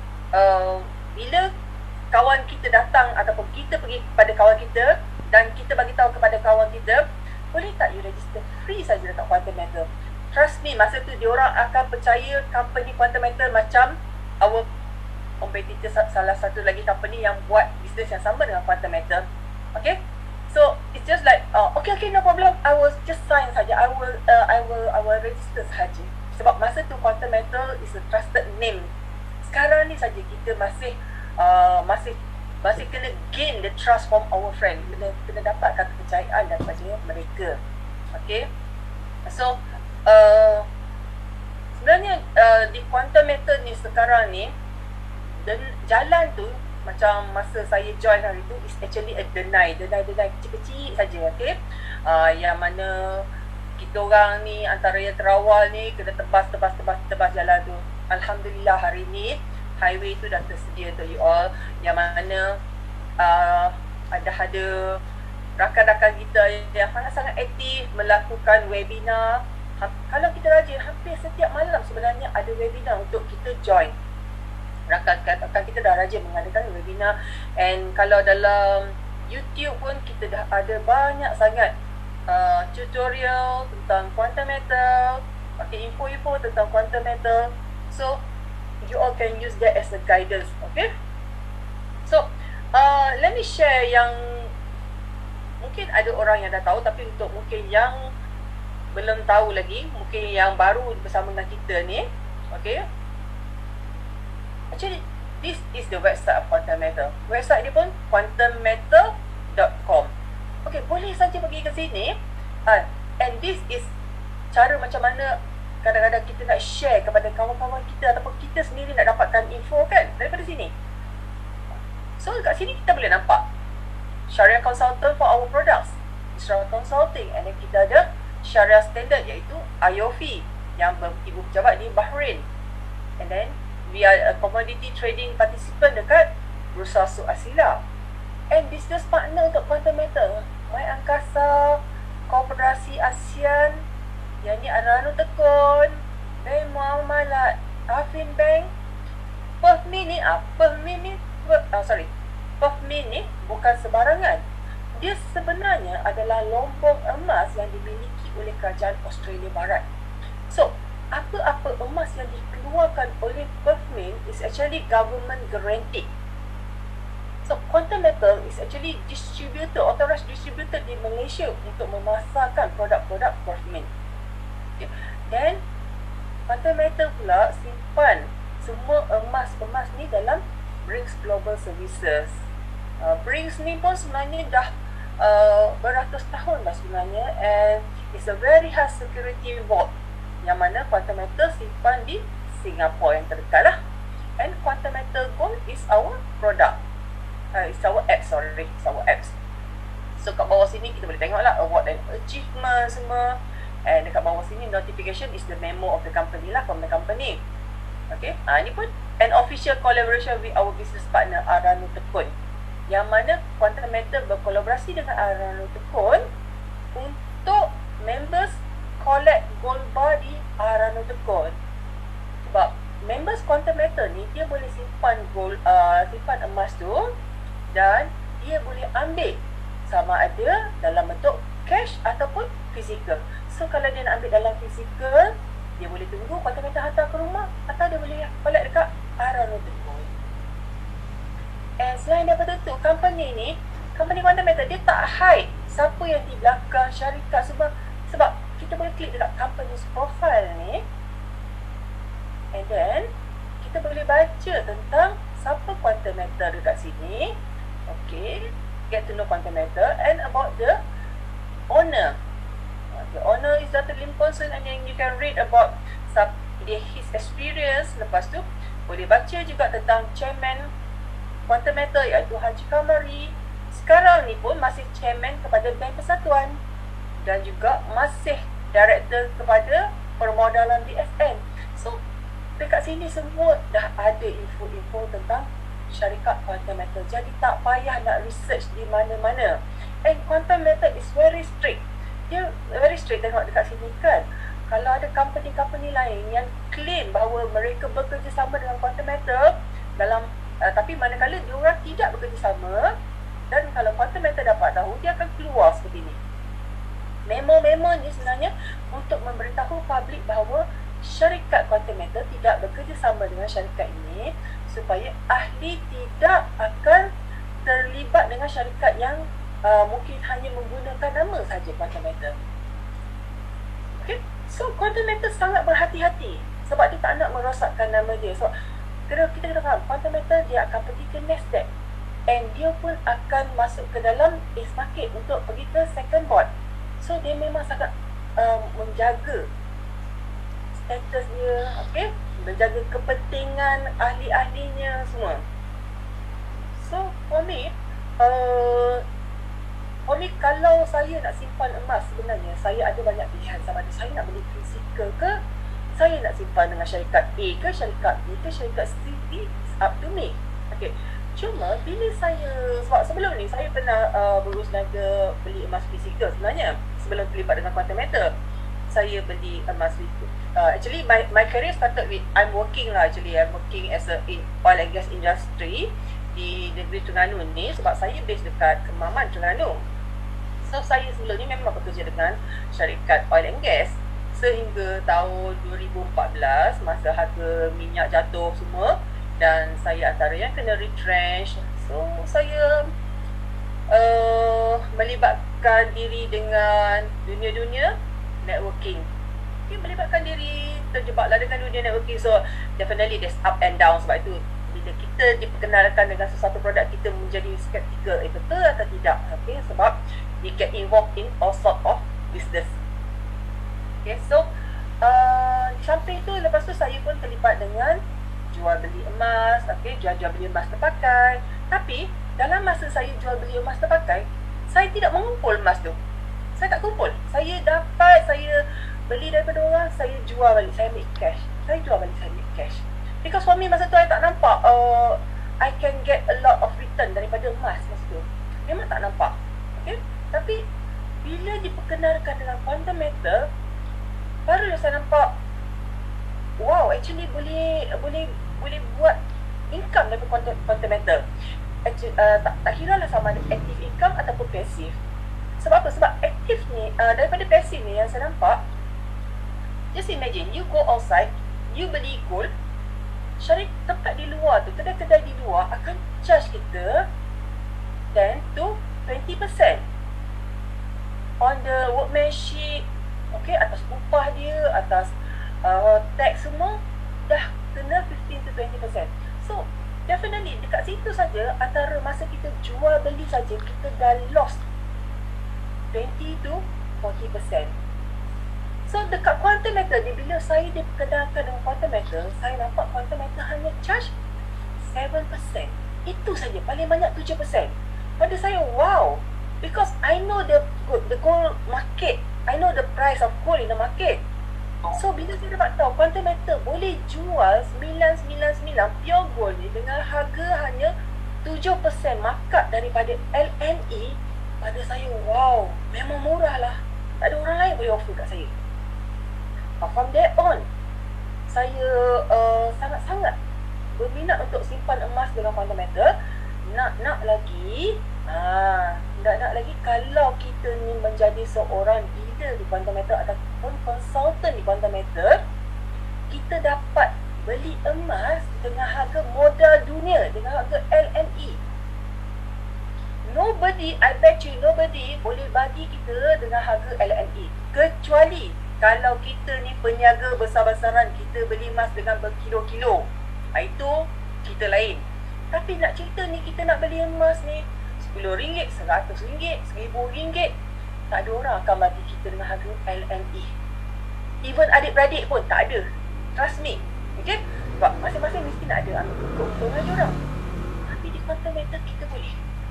Speaker 2: uh, bila kawan kita datang ataupun kita pergi kepada kawan kita dan kita bagi tahu kepada kawan kita, boleh tak you register free saja dekat Quantum Metal? Trust me, masa tu diorang akan percaya company Quantum Metal macam our competitor, salah satu lagi company yang buat bisnes yang sama dengan Quantum Metal. Okay, so it's just like uh, okay okay no problem, I will just sign saja, I will uh, I will I will register sahaja. Sebab masa tu Quantum Metal is a trusted name. Sekarang ni saja kita masih uh, masih masih kena gain the trust from our friend, kena kena dapatkan kepercayaan daripada mereka. Okay, so uh, sebenarnya uh, di Quantum Metal ni sekarang ni, dan jalan tu macam masa saya join hari tu is actually a denai, denai denai kecil-kecil saja. Okay, uh, yang mana kita orang ni antara yang terawal ni kena tebas tebas tebas tebas jalan tu. Alhamdulillah hari ni highway tu dah tersedia untuk you all, yang mana uh, ada ada rakan-rakan kita yang sangat-sangat aktif melakukan webinar. Ha, kalau kita rajin, hampir setiap malam sebenarnya ada webinar untuk kita join. Rakan-rakan kita dah rajin mengadakan webinar, and kalau dalam YouTube pun kita dah ada banyak sangat Uh, tutorial tentang Quantum Metal, pakai info-info tentang Quantum Metal. So you all can use that as a guidance. Okay, so uh, let me share yang mungkin ada orang yang dah tahu, tapi untuk mungkin yang belum tahu lagi, mungkin yang baru bersama dengan kita ni. Okay, actually This is the website of Quantum Metal. Website dia pun quantum metal dot com. Okay, boleh saja pergi ke sini. Uh, and this is cara macam mana kadang-kadang kita nak share kepada kawan-kawan kita ataupun kita sendiri nak dapatkan info kan daripada sini. So kat sini kita boleh nampak Sharia Consultant for our products, Sharia Consulting, and then kita ada Sharia Standard iaitu I O V yang ibu pejabat di Bahrain. And then we are a commodity trading participant dekat Bursa Suq Asila. And business partner untuk Quantum Metal, My Angkasa, Koperasi ASEAN, yang ni Arano Tekun, Bank Muamalat, Afin Bank. Perhmi ni, ah, Perhmi ni, ah, sorry, Perhmi ni bukan sebarangan. Dia sebenarnya adalah lombong emas yang dimiliki oleh kerajaan Australia Barat. So, apa-apa emas yang dikeluarkan oleh Perhmi is actually government guaranteed. So, Quantum Metal is actually distributor, authorized distributor di Malaysia untuk memasarkan produk-produk Perhmi. Okay. Dan Quantum Metal pula simpan semua emas-emas ni dalam Brinks Global Services. Uh, Brinks ni pun sebenarnya dah uh, beratus tahun dah sebenarnya, and it's a very high security vault yang mana Quantum Metal simpan di Singapura yang terdekat lah. And Quantum Metal Gold is our product. Uh, it's our apps, sorry, it's our apps. So kat bawah sini kita boleh tengok lah award and achievement semua. And dekat bawah sini notification is the memo of the company lah, from the company. Okay, ha, ni pun an official collaboration with our business partner Arano Tekun, yang mana Quantum Metal berkolaborasi dengan Arano Tekun untuk members collect gold bar di Arano Tekun. Sebab members Quantum Metal ni dia boleh simpan gold, uh, simpan emas tu, dan dia boleh ambil sama ada dalam bentuk cash ataupun fizikal. So kalau dia nak ambil dalam fizikal, dia boleh tunggu Quantum Metal hantar ke rumah, atau dia boleh collect dekat Arano Tekun. And selain daripada tu, company ni, company Quantum Metal, dia tak hide siapa yang di belakang syarikat. Sebab sebab kita boleh klik dekat company's profile ni, and then kita boleh baca tentang siapa Quantum Metal dekat sini. Okay, get to know Quantum Metal and about the owner. The owner is Doctor Lim Conson, and then you can read about sub, dia, his experience. Lepas tu boleh baca juga tentang chairman Quantum Metal iaitu Haji Kamari. Sekarang ni pun masih chairman kepada Bank Persatuan dan juga masih director kepada permodalan B S N. So dekat sini semua dah ada info-info tentang syarikat Quantum Metal. Jadi tak payah nak research di mana-mana. And Quantum Metal is very strict. Dia very strict, tengok dekat sini kan. Kalau ada company-company lain yang claim bahawa mereka bekerjasama dengan Quantum Metal dalam uh, tapi manakala diorang tidak bekerjasama, dan kalau Quantum Metal dapat tahu, dia akan keluar seperti ini. Memo-memo ni sebenarnya untuk memberitahu publik bahawa syarikat Quantum Metal tidak bekerjasama dengan syarikat ini, supaya ahli tidak akan terlibat dengan syarikat yang uh, mungkin hanya menggunakan nama saja Quantum Metal. Okay, so Quantum Metal sangat berhati-hati sebab dia tak nak merosakkan nama dia. So kita kita kena faham, Quantum Metal dia akan pergi ke Nasdaq, and dia pun akan masuk ke dalam base market untuk pergi ke second board. So dia memang sangat um, menjaga status dia, okay, menjaga kepentingan ahli-ahlinya semua. So for me, uh, for me kalau saya nak simpan emas, sebenarnya saya ada banyak pilihan. Sama ada saya nak beli fizikal ke, saya nak simpan dengan syarikat A ke, syarikat B ke, syarikat C, D, it's up to me. Okay, cuma bila saya, sebab sebelum ni saya pernah uh, berurus niaga beli emas fizikal sebenarnya. Sebelum terlibat dengan Quantum Metal, saya beli emas fizikal. Uh, actually my my career started with, I'm working lah actually, I'm working as a in oil and gas industry di negeri Terengganu ni, sebab saya base dekat Kemaman, Terengganu. So saya sebelum ni memang bekerja dengan syarikat oil and gas sehingga tahun dua ribu empat belas, masa harga minyak jatuh semua, dan saya antara yang kena retrench. So saya uh, melibatkan diri dengan dunia-dunia networking. Okay, melibatkan diri, terjebaklah dengan dunia networking. So definitely there's up and down. Sebab itu bila kita diperkenalkan dengan sesuatu produk, kita menjadi skeptikal, eh betul atau tidak. Okay, sebab we get involved in all sort of business. Okay, so uh, di samping tu, lepas tu saya pun terlibat dengan jual beli emas, okay, jual-jual beli emas terpakai. Tapi dalam masa saya jual beli emas terpakai, saya tidak mengumpul emas tu. Saya tak kumpul. Saya dapat, saya beli daripada orang, saya jual balik, saya make cash. Saya jual balik, saya make cash. Because for me masa tu I tak nampak uh, I can get a lot of return daripada emas masa tu. Memang tak nampak. Okay? Tapi bila diperkenalkan dengan quantum metal, baru saya nampak, wow, actually boleh boleh boleh buat income daripada quantum, quantum metal. Actually, uh, tak, tak kira lah sama ada active income ataupun passive. Sebab apa? Sebab aktif ni, uh, daripada passive ni yang saya nampak, just imagine, you go outside, you beli gold, syarikat tempat di luar tu, kedai-kedai di luar akan charge kita ten to twenty percent on the workmanship, okay, atas upah dia, atas uh, tax semua, dah kena fifteen to twenty percent. So, definitely, dekat situ saja, antara masa kita jual beli saja, kita dah lost twenty to forty percent. So dekat quantum metal ni, bila saya diperkenalkan dengan quantum metal, saya nampak quantum metal hanya charge seven percent. Itu saja, paling banyak tujuh percent. Pada saya, wow, because I know the the gold market, I know the price of gold in the market. So bila saya dapat tahu quantum metal boleh jual sembilan sembilan sembilan pure gold ni dengan harga hanya tujuh percent markup daripada L N E, pada saya, wow, memang murah lah. Tak ada orang lain boleh offer kat saya. From there on, saya uh, sangat-sangat berminat untuk simpan emas dengan quantum metal. Nak-nak lagi, ah, nak-nak lagi kalau kita ni menjadi seorang dealer di quantum metal ataupun konsultan di quantum metal, kita dapat beli emas dengan harga modal dunia, dengan harga L N E. Nobody, I bet you nobody boleh bagi kita dengan harga L N E, kecuali kalau kita ni peniaga besar-besaran, kita beli emas dengan berkilo-kilo, itu kita lain. Tapi nak cerita ni, kita nak beli emas ni sepuluh ringgit, seratus ringgit, seribu ringgit, tak ada orang akan bagi kita dengan harga L N E. Even adik-beradik pun tak ada. Trust me. Okay? Sebab masing-masing mesti nak ada ambil keuntungan dia orang. Tapi di quantum metal kita boleh.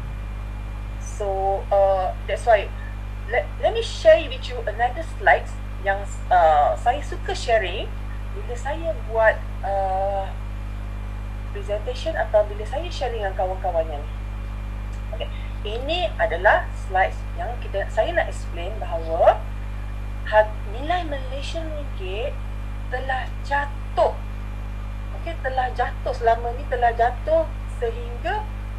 Speaker 2: So uh, that's why let, let me share with you another slides yang uh, saya suka sharing bila saya buat uh, presentation atau bila saya sharing dengan kawan-kawan yang ni. Okay. Ini adalah slides yang kita saya nak explain bahawa nilai Malaysian ringgit telah jatuh. Okay, telah jatuh selama ni, telah jatuh sehingga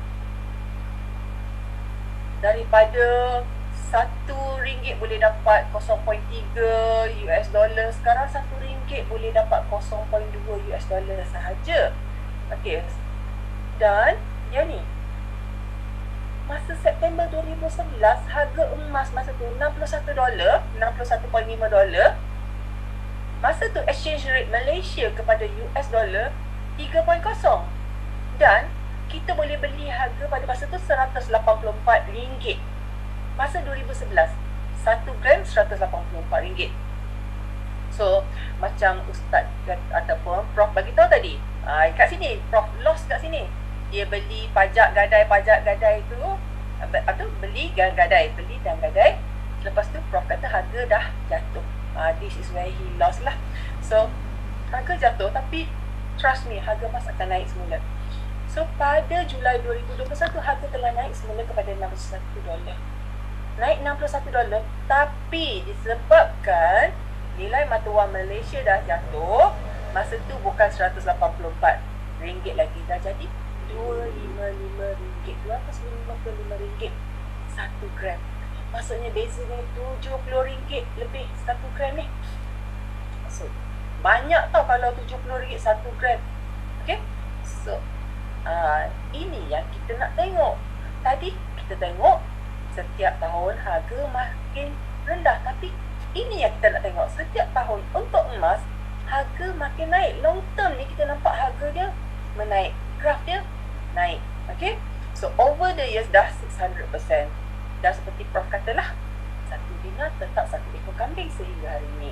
Speaker 2: daripada satu ringgit boleh dapat kosong perpuluhan tiga U S dollar, sekarang satu ringgit boleh dapat kosong perpuluhan dua U S dollar sahaja. Okey. Dan yang ni, masa September dua ribu sebelas, harga emas masa tu enam puluh satu dolar, enam puluh satu perpuluhan lima dolar. Masa tu exchange rate Malaysia kepada U S dollar tiga perpuluhan kosong. Dan kita boleh beli harga pada masa tu seratus lapan puluh empat ringgit. Masa dua ribu sebelas, satu gram seratus lapan puluh empat ringgit. So, macam Ustaz ataupun Prof bagi tahu tadi, aa, kat sini, Prof loss kat sini. Dia beli pajak gadai, pajak gadai tu, atau beli dan gadai, beli dan gadai. Lepas tu Prof kata harga dah jatuh. Uh, this is where he lost lah. So, harga jatuh, tapi trust me, harga emas akan naik semula. So, pada Julai dua ribu dua puluh satu, harga telah naik semula kepada enam puluh satu dolar. Naik enam puluh satu dolar, tapi disebabkan nilai mata wang Malaysia dah jatuh, masa tu bukan seratus lapan puluh empat ringgit lagi, dah jadi dua ratus lima puluh lima ringgit, dua ratus lima puluh lima ringgit satu gram. Maksudnya bezanya tujuh puluh ringgit lebih satu gram ni. So, banyak tau kalau tujuh puluh ringgit satu gram. Okay? So, uh, ini yang kita nak tengok. Tadi kita tengok setiap tahun harga makin rendah, tapi ini yang kita nak tengok. Setiap tahun untuk emas, harga makin naik. Long term ni kita nampak harga dia menaik. graf dia naik. Okay, so over the years dah six hundred percent. Dah seperti Prof kata lah, satu dinar tetap satu ekor kambing sehingga hari ini.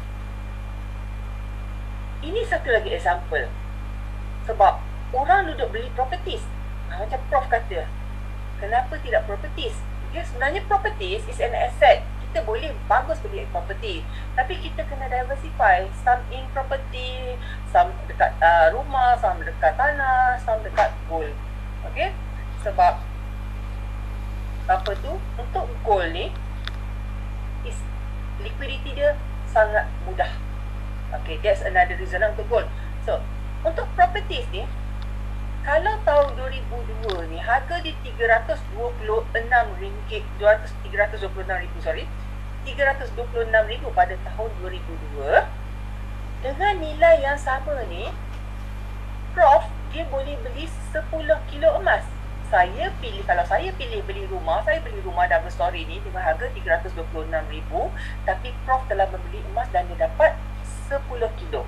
Speaker 2: Ini satu lagi example. Sebab orang duduk beli properties. Ha, macam Prof kata, kenapa tidak properties? Okay, sebenarnya properties is an asset. Kita boleh bagus beli property, tapi kita kena diversify. Some in property, some dekat uh, rumah, some dekat tanah, some dekat gold. Okay, sebab apa tu, untuk gold ni is liquidity dia sangat mudah. Okay, that's another reason lah untuk gold. So, untuk properties ni, kalau tahun dua ribu dua ni harga dia tiga ratus dua puluh enam ringgit, tiga ratus dua puluh enam ribu, sorry, tiga ratus dua puluh enam ribu pada tahun dua ribu dua, dengan nilai yang sama ni, Prof dia boleh beli sepuluh kilo emas. Saya pilih, kalau saya pilih beli rumah, saya beli rumah double story ni dengan harga tiga ratus dua puluh enam ribu, tapi Prof telah membeli emas dan dia dapat sepuluh kilo.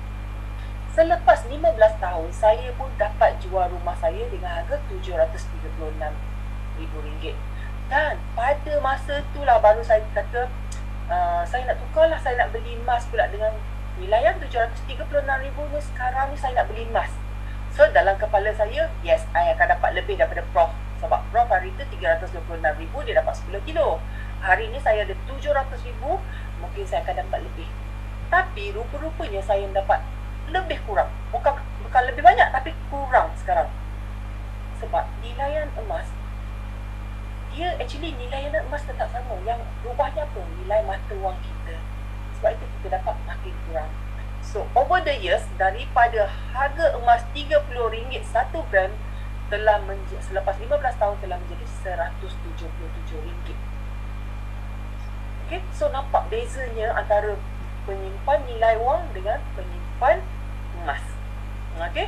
Speaker 2: Selepas lima belas tahun, saya pun dapat jual rumah saya dengan harga tujuh ratus tiga puluh enam ribu ringgit. Dan pada masa itulah baru saya kata, uh, saya nak tukarlah, saya nak beli emas pula dengan nilai yang tujuh ratus tiga puluh enam ribu ni. Sekarang ni saya nak beli emas. So dalam kepala saya, yes, saya akan dapat lebih daripada Prof. Sebab Prof hari itu tiga ratus dua puluh enam ribu, dia dapat sepuluh kilo. Hari ni saya ada tujuh ratus ribu, mungkin saya akan dapat lebih. Tapi rupa-rupanya saya dapat lebih kurang. Bukan bukan lebih banyak, tapi kurang sekarang. Sebab nilaian emas, dia actually nilaian emas tetap sama. Yang rubahnya apa? Nilai mata wang kita. Sebab itu kita dapat makin kurang. So, over the years, daripada harga emas tiga puluh ringgit satu gram, telah menjadi, selepas lima belas tahun telah menjadi seratus tujuh puluh tujuh ringgit. Okay, so nampak bezanya antara penyimpan nilai wang dengan penyimpan emas. Okay,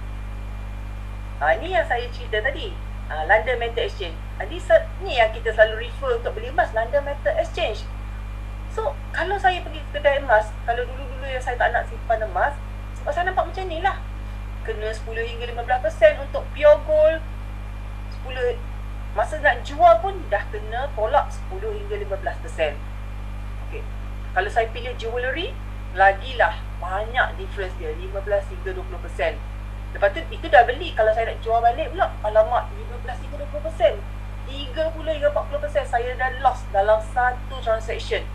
Speaker 2: ha, ini yang saya cerita tadi, ha, London Metal Exchange. Jadi ni yang kita selalu refer untuk beli emas, London Metal Exchange. So, kalau saya pergi ke kedai emas, kalau dulu-dulu yang saya tak nak simpan emas, sebab saya nampak macam ni lah, kena sepuluh hingga lima belas peratus untuk pure gold. sepuluh, masa nak jual pun dah kena tolak sepuluh hingga lima belas peratus. Okay, kalau saya pilih jewellery, lagilah banyak difference dia, lima belas hingga dua puluh peratus. Lepas tu, itu dah beli. Kalau saya nak jual balik pula, alamak, lima belas hingga dua puluh peratus, tiga puluh hingga empat puluh peratus saya dah lost dalam satu transaction.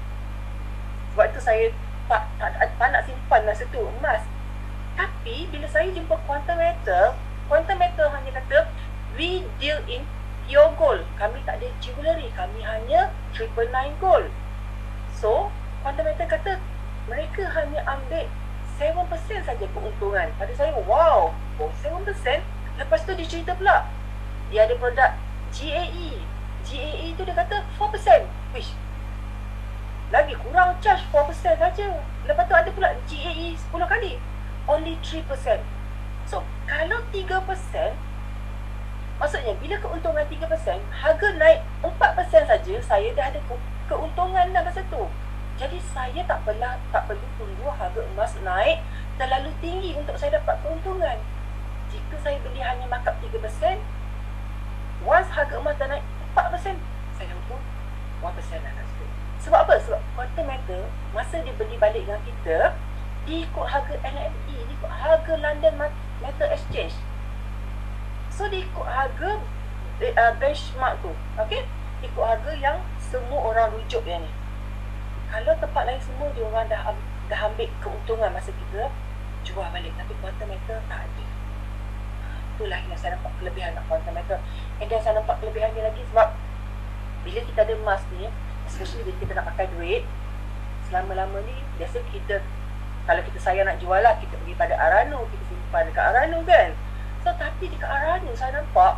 Speaker 2: Sebab itu saya tak, tak, tak, tak nak simpan masa tu emas. Tapi bila saya jumpa Quantum Metal, Quantum Metal hanya kata, we deal in pure gold. Kami tak ada jewellery, kami hanya triple nine gold. So, Quantum Metal kata, mereka hanya ambil tujuh peratus saja keuntungan. Pada saya, wow, oh, tujuh peratus. Lepas tu dia cerita pula, dia ada produk G A E. G A E tu dia kata empat peratus. Wish, lagi kurang charge empat peratus saja. Lepas tu ada pula G A E sepuluh kali, only tiga peratus. So, kalau tiga peratus, maksudnya bila keuntungan tiga peratus, harga naik empat peratus saja, saya dah ada ke- keuntungan dah masa tu. Jadi saya tak perlu tak perlu tunggu harga emas naik terlalu tinggi untuk saya dapat keuntungan. Jika saya beli hanya markup tiga peratus, once harga emas dah naik empat peratus, saya untung satu peratus dah. Sebab apa? Sebab Quantum Metal, masa dia beli balik dengan kita, dia ikut harga L M E, dia ikut harga London Metal Exchange. So, dia ikut harga uh, benchmark tu. Okay? Ikut harga yang semua orang rujuk yang ni. Kalau tempat lain semua, dia orang dah, dah ambil keuntungan masa kita jual balik. Tapi Quantum Metal tak ada. Itulah yang saya nampak kelebihan nak Quantum Metal. And then saya nampak kelebihan dia lagi sebab bila kita ada emas ni, especially bila kita nak pakai duit, selama-lama ni, biasa kita, kalau kita sayang nak jual lah, kita pergi pada Arano, kita simpan dekat Arano kan. So, tapi dekat Arano, saya nampak,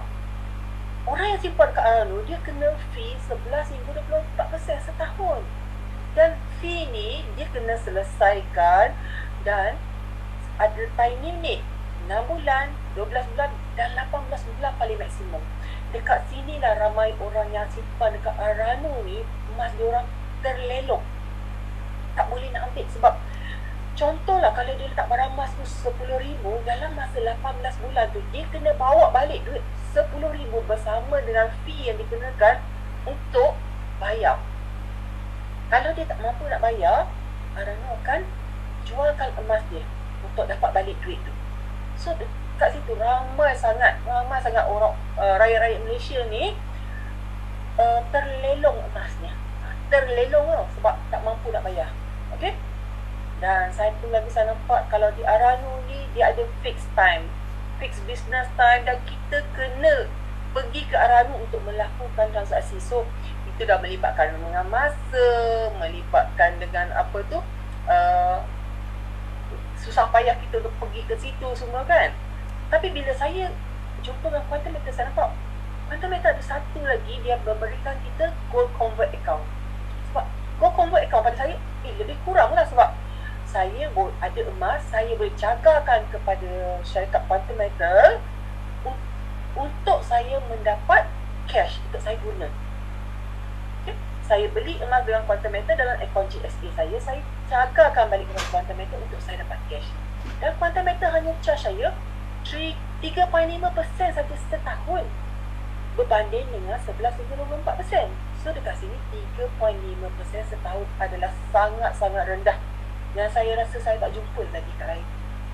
Speaker 2: orang yang simpan dekat Arano, dia kena fee sebelas hingga dua puluh empat peratus setahun. Dan fee ni, dia kena selesaikan dan ada time limit, enam bulan, dua belas bulan dan lapan belas bulan paling maksimum. Dekat sini lah ramai orang yang simpan dekat Arano ni, emas diorang terlelok, tak boleh nak ambil sebab contohlah kalau dia letak barang emas tu sepuluh ribu, dalam masa lapan belas bulan tu dia kena bawa balik duit sepuluh ribu bersama dengan fee yang dikenakan untuk bayar. Kalau dia tak mampu nak bayar, Arano akan jualkan emas dia untuk dapat balik duit tu. So kat situ ramai sangat, ramai sangat orang uh, rakyat-rakyat Malaysia ni uh, terlelong emasnya. Terlelong tau sebab tak mampu nak bayar. Okey? Dan saya pun lagi saya nampak kalau di Arano ni dia ada fixed time, fixed business time, dan kita kena pergi ke Arano untuk melakukan transaksi. So itu dah melibatkan dengan masa, melibatkan dengan apa tu, uh, susah payah kita untuk pergi ke situ semua kan. Tapi bila saya jumpa dengan Quantum Metal, saya nampak Quantum Metal ada satu lagi, dia memberikan kita gold convert account. Sebab gold convert account pada saya eh, lebih kurang lah, sebab saya ada emas, saya boleh cagakan kepada syarikat Quantum Metal untuk saya mendapat cash untuk saya guna. Okay? Saya beli emas dengan Quantum Metal dalam akaun G S A saya, saya cagakan balik kepada Quantum Metal untuk saya dapat cash. Dan Quantum Metal hanya charge saya tiga perpuluhan lima peratus saja setahun, berbanding dengan sebelas perpuluhan dua puluh empat peratus. So dekat sini tiga perpuluhan lima peratus setahun adalah sangat-sangat rendah, yang saya rasa saya tak jumpa lagi kat lain.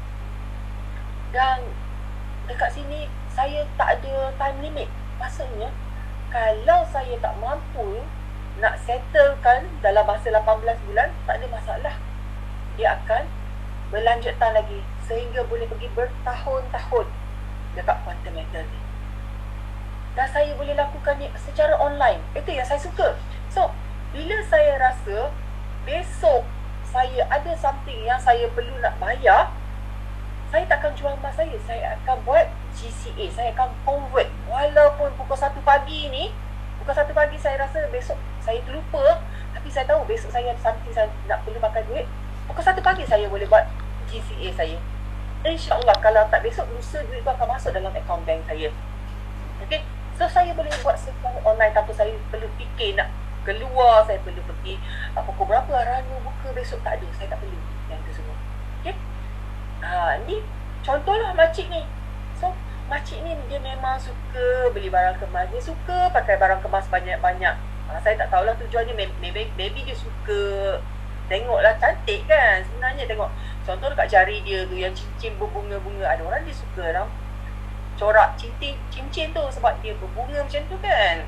Speaker 2: Dan dekat sini saya tak ada time limit. Maksudnya kalau saya tak mampu nak settlekan dalam masa lapan belas bulan, tak ada masalah. Dia akan berlanjutkan lagi sehingga boleh pergi bertahun-tahun dekat Quantum Metal ni. Dan saya boleh lakukan ni secara online. Itu yang saya suka. So bila saya rasa besok saya ada something yang saya perlu nak bayar, saya takkan jual emas saya. Saya akan buat G C A. Saya akan convert. Walaupun pukul satu pagi ni, pukul satu pagi saya rasa besok saya terlupa, tapi saya tahu besok saya ada something saya nak perlu pakai duit, pukul satu pagi saya boleh buat G C A saya. InsyaAllah kalau tak besok, lusa duit tu akan masuk dalam akaun bank saya. Okay, so saya boleh buat secara online tanpa saya perlu fikir nak keluar, saya perlu pergi uh, pukul berapa Arano buka besok, tak ada, saya tak perlu yang tu semua. Okay, ha, ni contohlah makcik ni. So makcik ni dia memang suka beli barang kemas, dia suka pakai barang kemas banyak-banyak. ha, Saya tak tahulah tujuannya, maybe, maybe dia suka tengoklah cantik kan. Sebenarnya tengok contoh dekat jari dia tu yang cincin berbunga-bunga, ada orang dia suka lah corak cincin, cincin tu sebab dia berbunga macam tu kan.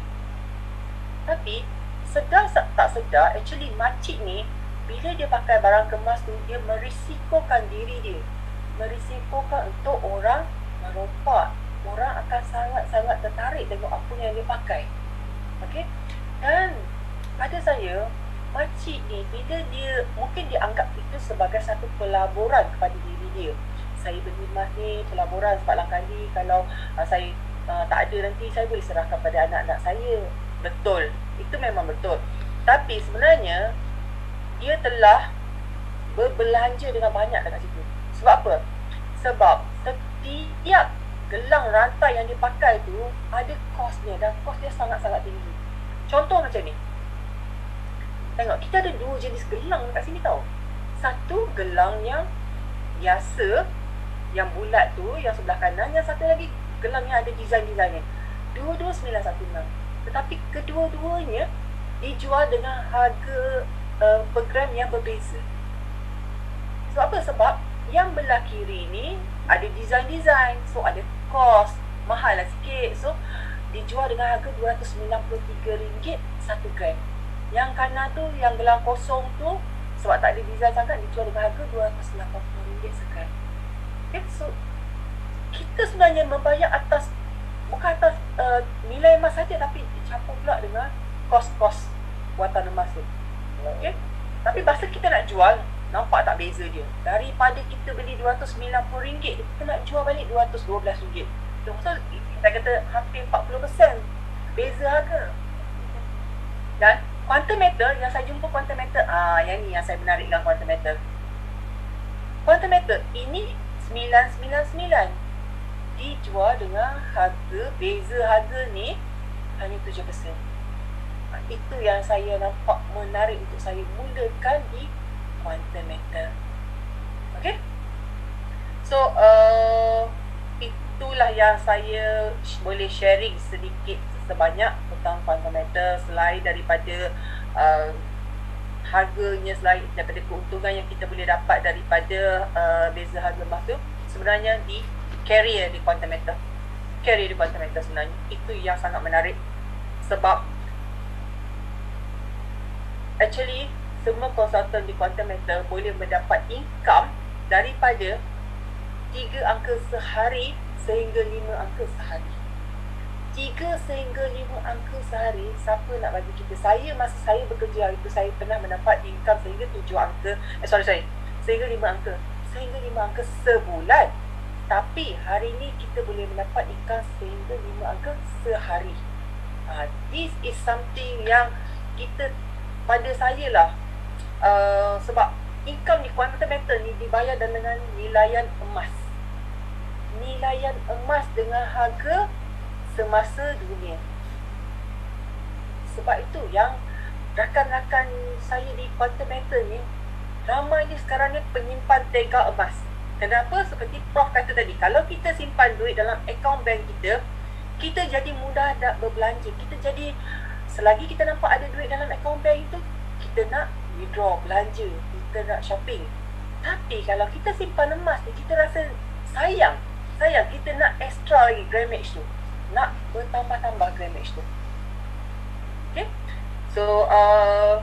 Speaker 2: Tapi sedar tak sedar, actually makcik ni bila dia pakai barang kemas tu, dia merisikokan diri dia, merisikokan untuk orang merompak. Orang akan sangat-sangat tertarik tengok apa yang dia pakai. Okay, dan pada saya makcik ni bila dia, mungkin dia anggap itu sebagai satu pelaburan kepada diri dia. Saya beli emas ni pelaburan sebab lain kali kalau uh, saya uh, tak ada, nanti saya boleh serahkan pada anak-anak saya. Betul, itu memang betul. Tapi sebenarnya dia telah berbelanja dengan banyak dekat situ. Sebab apa? Sebab setiap gelang rantai yang dia pakai tu ada kosnya, dan kos dia sangat-sangat tinggi. Contoh macam ni, tengok, kita ada dua jenis gelang dekat sini tau. Satu gelang yang biasa, yang bulat tu, yang sebelah kanan. Yang satu lagi gelang yang ada design-design ni. Dua-dua sembilan satu enam. Tetapi kedua-duanya dijual dengan harga uh, per gram yang berbeza. Sebab apa? Sebab yang belah kiri ni ada design-design, so ada kos, mahal lah sikit. So dijual dengan harga dua ratus sembilan puluh tiga ringgit satu gram. Yang kanan tu, yang gelang kosong tu, sebab tak ada design sangat, dijual dengan harga dua ratus lapan puluh ringgit segram. Okay, so kita sebenarnya membayar atas, bukan atas uh, nilai emas saja, tapi dicampur pula dengan kos-kos buatan emas tu. Okay, tapi bahasa kita nak jual, nampak tak beza dia? Daripada kita beli dua ratus sembilan puluh ringgit, kita nak jual balik dua ratus dua belas ringgit. So, saya kata hampir empat puluh peratus beza harga. Dan Quantum Metal, yang saya jumpa Quantum Metal, ah, yang ni yang saya menarik dengan Quantum Metal. Quantum Metal ini sembilan sembilan sembilan, dijual dengan harga, beza harga ni hanya tujuh peratus. ah, Itu yang saya nampak menarik untuk saya mulakan di Quantum Metal. Okay. So uh, itulah yang saya boleh sharing sedikit sebanyak tentang fundamental, selain daripada uh, harganya, selain daripada keuntungan yang kita boleh dapat daripada uh, beza harga emas tu. Sebenarnya di carrier di quantum metal, carrier di quantum metal sebenarnya itu yang sangat menarik, sebab actually semua konsultan di quantum metal boleh mendapat income daripada tiga angka sehari sehingga lima angka sehari. tiga sehingga lima angka sehari, siapa nak bagi kita? Saya, masa saya bekerja hari itu, saya pernah mendapat income sehingga tujuh angka, eh sorry sorry, sehingga lima angka, sehingga lima angka sebulan. Tapi hari ini kita boleh mendapat income sehingga lima angka sehari. uh, This is something yang kita, pada saya lah, uh, sebab income ni, quantum metal ni dibayar dengan nilaian emas. Nilaian emas dengan harga semasa dunia. Sebab itu yang rakan-rakan saya di quantum metal ni, ramainya sekarang ni penyimpan tega emas. Kenapa? Seperti Prof kata tadi, kalau kita simpan duit dalam akaun bank kita, kita jadi mudah nak berbelanja. Kita jadi, selagi kita nampak ada duit dalam akaun bank itu, kita nak withdraw, belanja, kita nak shopping. Tapi kalau kita simpan emas ni, kita rasa sayang. Sayang, kita nak extra lagi grammage tu, nak bertambah-tambah grammage tu. Okay. So uh,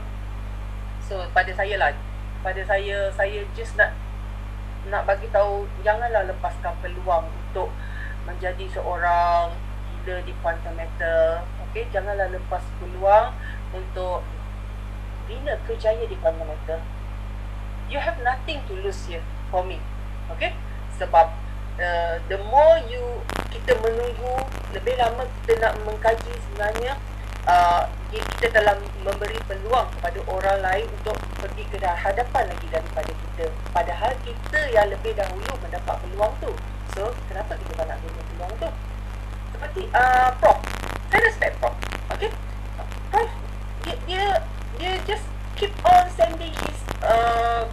Speaker 2: So pada saya lah, pada saya, saya just nak Nak bagi tahu, janganlah lepaskan peluang untuk menjadi seorang gila di quantum metal. Okay, janganlah lepas peluang untuk bina kerjaya di quantum metal. You have nothing to lose here for me. Okay, sebab Uh, the more you, kita menunggu lebih lama, kita nak mengkaji, sebenarnya uh, kita telah memberi peluang kepada orang lain untuk pergi ke hadapan lagi daripada kita, padahal kita yang lebih dahulu mendapat peluang tu. So kenapa kita tak nak guna peluang tu? Seperti uh, Prof, saya respect Prof. Okay, Prof, dia, dia dia just keep on sending his uh,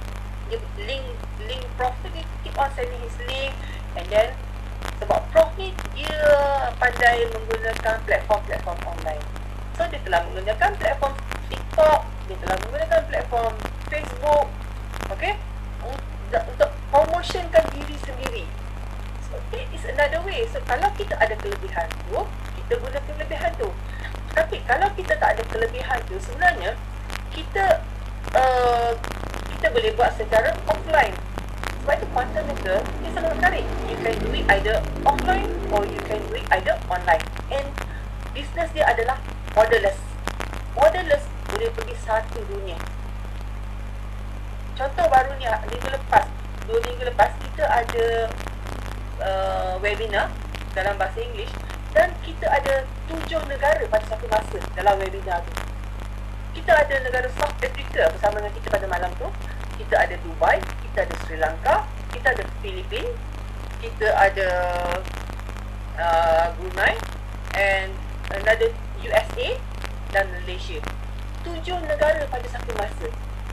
Speaker 2: link link Prof tu, dia keep on sending his link, and then sebab Prof ni dia pandai menggunakan platform-platform online. So dia telah menggunakan platform TikTok, dia telah menggunakan platform Facebook, okay, untuk promotionkan diri sendiri. So it is another way. So kalau kita ada kelebihan tu, kita guna kelebihan tu. Tapi kalau kita tak ada kelebihan tu, sebenarnya kita uh, kita boleh buat secara offline. Sebab itu quantum metal dia sangat menarik. You can do it either offline or you can do it either online. And business dia adalah borderless. Borderless, boleh pergi satu dunia. Contoh baru ni, minggu lepas, dua minggu lepas, kita ada uh, webinar dalam bahasa Inggeris, dan kita ada tujuh negara pada satu masa dalam webinar tu. Kita ada negara South Africa bersama dengan kita pada malam tu. Kita ada Dubai, kita ada Sri Lanka, kita ada Filipina, kita ada uh, Brunei, and another U S A dan Malaysia. Tujuh negara pada satu masa.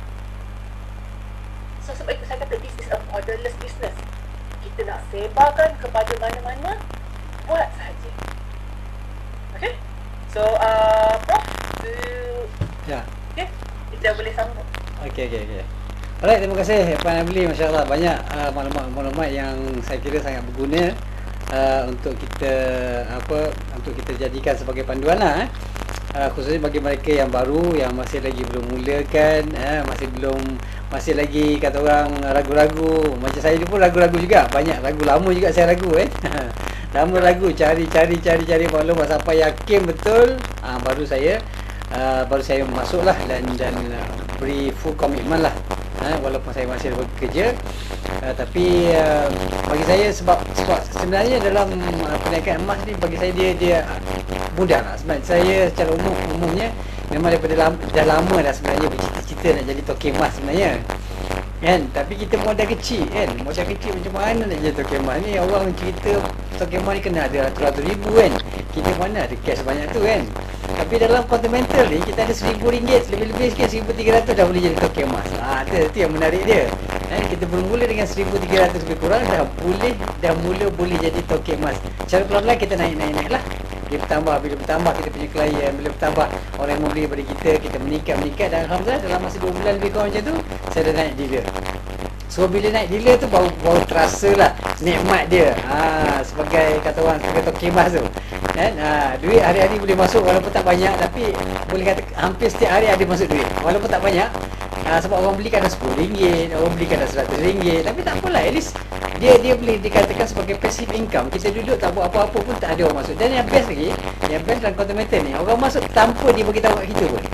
Speaker 2: So sebab itu saya kata this is a borderless business. Kita nak sebarkan kepada mana-mana, buat sahaja. Okay. So uh, Prof, uh,
Speaker 1: Ya.
Speaker 2: okay, kita boleh sambung.
Speaker 1: Okey, okey, okey. Alright, terima kasih Puan Abli. Masya Allah, banyak uh, maklumat-maklumat yang saya kira sangat berguna uh, untuk kita apa untuk kita jadikan sebagai panduan lah, eh. Uh, khususnya bagi mereka yang baru, yang masih lagi belum mulakan, eh, masih belum masih lagi kata orang ragu-ragu. Macam saya pun ragu-ragu juga, banyak ragu, lama juga saya ragu, eh. Lama ragu, cari-cari cari-cari maklumat sampai yakin betul, uh, baru saya uh, baru saya masuklah dan dan uh, beri full komitmen lah. Ha, walaupun saya masih bekerja, uh, tapi uh, bagi saya sebab sebab sebenarnya dalam uh, perniagaan emas ni, bagi saya dia dia mudah lah. Sebab saya secara umum umumnya memang daripada lama, dah lama dah sebenarnya bercita-cita nak jadi token emas sebenarnya, kan. Tapi kita modal kecil, kan, modal kecil macam mana nak jadi token emas ni? Orang cerita token emas ni kena ada ratus-ratus ribu, kan. Kita mana ada cash banyak tu, kan. Tapi dalam fundamental ni kita ada seribu ringgit, lebih-lebih sikit seribu tiga ratus dah boleh jadi token emas. Ha, itu, itu yang menarik dia. Eh, kita bermula dengan seribu tiga ratus lebih kurang dah boleh, dah mula boleh jadi token emas. Cara pelan-pelan kita naik-naik-naik lah. Dia bertambah, bila bertambah kita punya klien, bila bertambah orang yang membeli daripada kita, kita meningkat-meningkat dan alhamdulillah dalam masa dua bulan lebih kurang macam tu, saya dah naik dealer. So bila naik dealer tu baru baru terasa lah nikmat dia. Ha, sebagai kata orang sebagai token emas tu. Kan? Ha, duit hari-hari boleh masuk walaupun tak banyak, tapi boleh kata hampir setiap hari ada masuk duit. Walaupun tak banyak. Ha, sebab orang beli kadang sepuluh ringgit, orang beli kadang seratus ringgit, tapi tak apalah, at least dia dia boleh dikatakan sebagai passive income. Kita duduk tak buat apa-apa pun tak ada orang masuk. Dan yang best lagi, yang best dalam fundamental ni, orang masuk tanpa dia beritahu kat kita pun.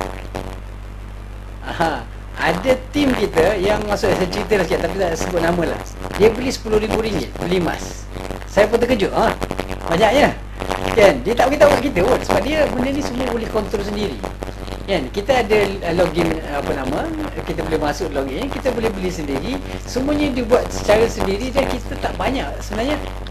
Speaker 1: Ha, ada tim kita yang masuk, saya cerita lah sikit tapi tak sebut nama lah. Dia beli sepuluh ribu ringgit beli emas. Saya pun terkejut, ha, banyaknya. Kan, dia tak beritahu kat kita pun sebab dia benda ni semua boleh kontrol sendiri. Kan, kita ada login apa nama, kita boleh masuk login, kita boleh beli sendiri, semuanya dibuat secara sendiri dan kita tak banyak sebenarnya.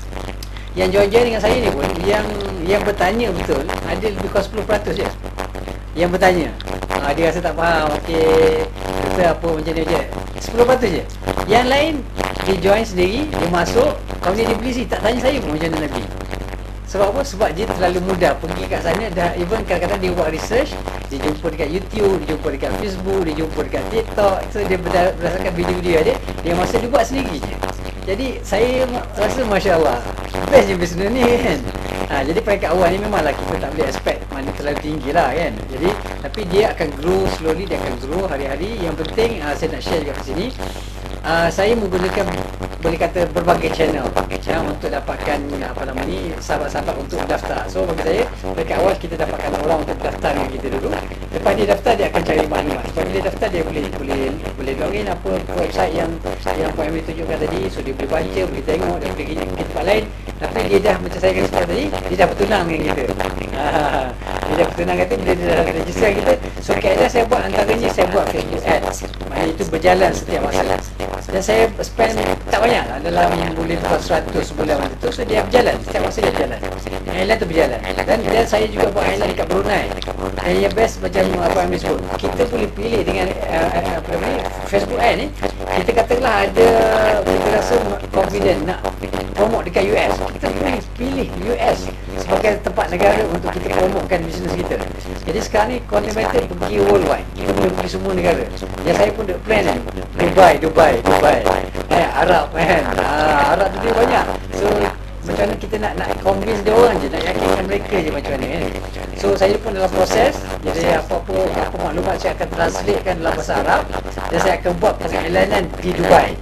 Speaker 1: Yang join-join dengan saya ni pun yang yang bertanya betul ada lebih kurang sepuluh peratus je yang bertanya. Ha, dia rasa tak faham, okey, kata apa macam ni je. sepuluh peratus je. Yang lain dia join sendiri, dia masuk, kalau dia beli sih tak tanya saya pun macam mana nak beli. Sebab apa? Sebab dia terlalu mudah pergi kat sana dah, even kadang-kadang dia buat research, dia jumpa dekat YouTube, dia jumpa dekat Facebook, dia jumpa dekat TikTok. So dia berdasarkan video-video dia, dia masa dia buat sendiri je. Jadi saya rasa Masya Allah, best je bisnes ni kan. Ha, jadi peringkat awal ni memanglah kita tak boleh expect mana terlalu tinggi lah kan. Jadi tapi dia akan grow slowly, dia akan grow hari-hari. Yang penting uh, saya nak share juga kat sini, uh, saya menggunakan boleh kata berbagai channel ya, untuk dapatkan apa nama ni sahabat-sahabat untuk daftar. So bagi saya peringkat awal kita dapatkan orang untuk daftar dengan kita dulu. Lepas dia daftar dia akan cari maklumat. Lepas dia daftar dia boleh boleh boleh login apa website yang yang Puan Emily tunjukkan tadi. So dia boleh baca, boleh tengok, dia boleh pergi ke tempat lain. Tapi dia dah macam saya kata tadi, dia dah bertunang dengan kita. Ha, dia dah bertunang kata bila dia dah register kita. So kaedah saya buat antaranya saya buat Facebook Ads. Maknanya itu berjalan setiap masa. Dan saya spend tak banyak lah, dalam boleh seratus sebulan macam tu. So dia berjalan, setiap masa dia berjalan. Airline tu berjalan. Dan, dan saya juga buat airline dekat Brunei. Dan yang best macam apa yang disebut, kita boleh pilih dengan uh, apa namanya Facebook Ads ni. Kita katakanlah ada, kita rasa confident nak promote dekat U S, kita boleh pilih U S sebagai tempat negara untuk kita promotekan bisnes kita. Jadi sekarang ni Continental pergi worldwide, kita boleh pergi semua negara. Yang saya pun dah plan kan, Dubai, Dubai, Dubai, eh, Arab kan, ah, Arab tu dia banyak. So macam mana kita nak nak convince dia orang je, nak yakinkan mereka je macam mana kan. So saya pun dalam proses, jadi apa-apa apa maklumat saya akan translatekan dalam bahasa Arab dan saya akan buat perjalanan di Dubai.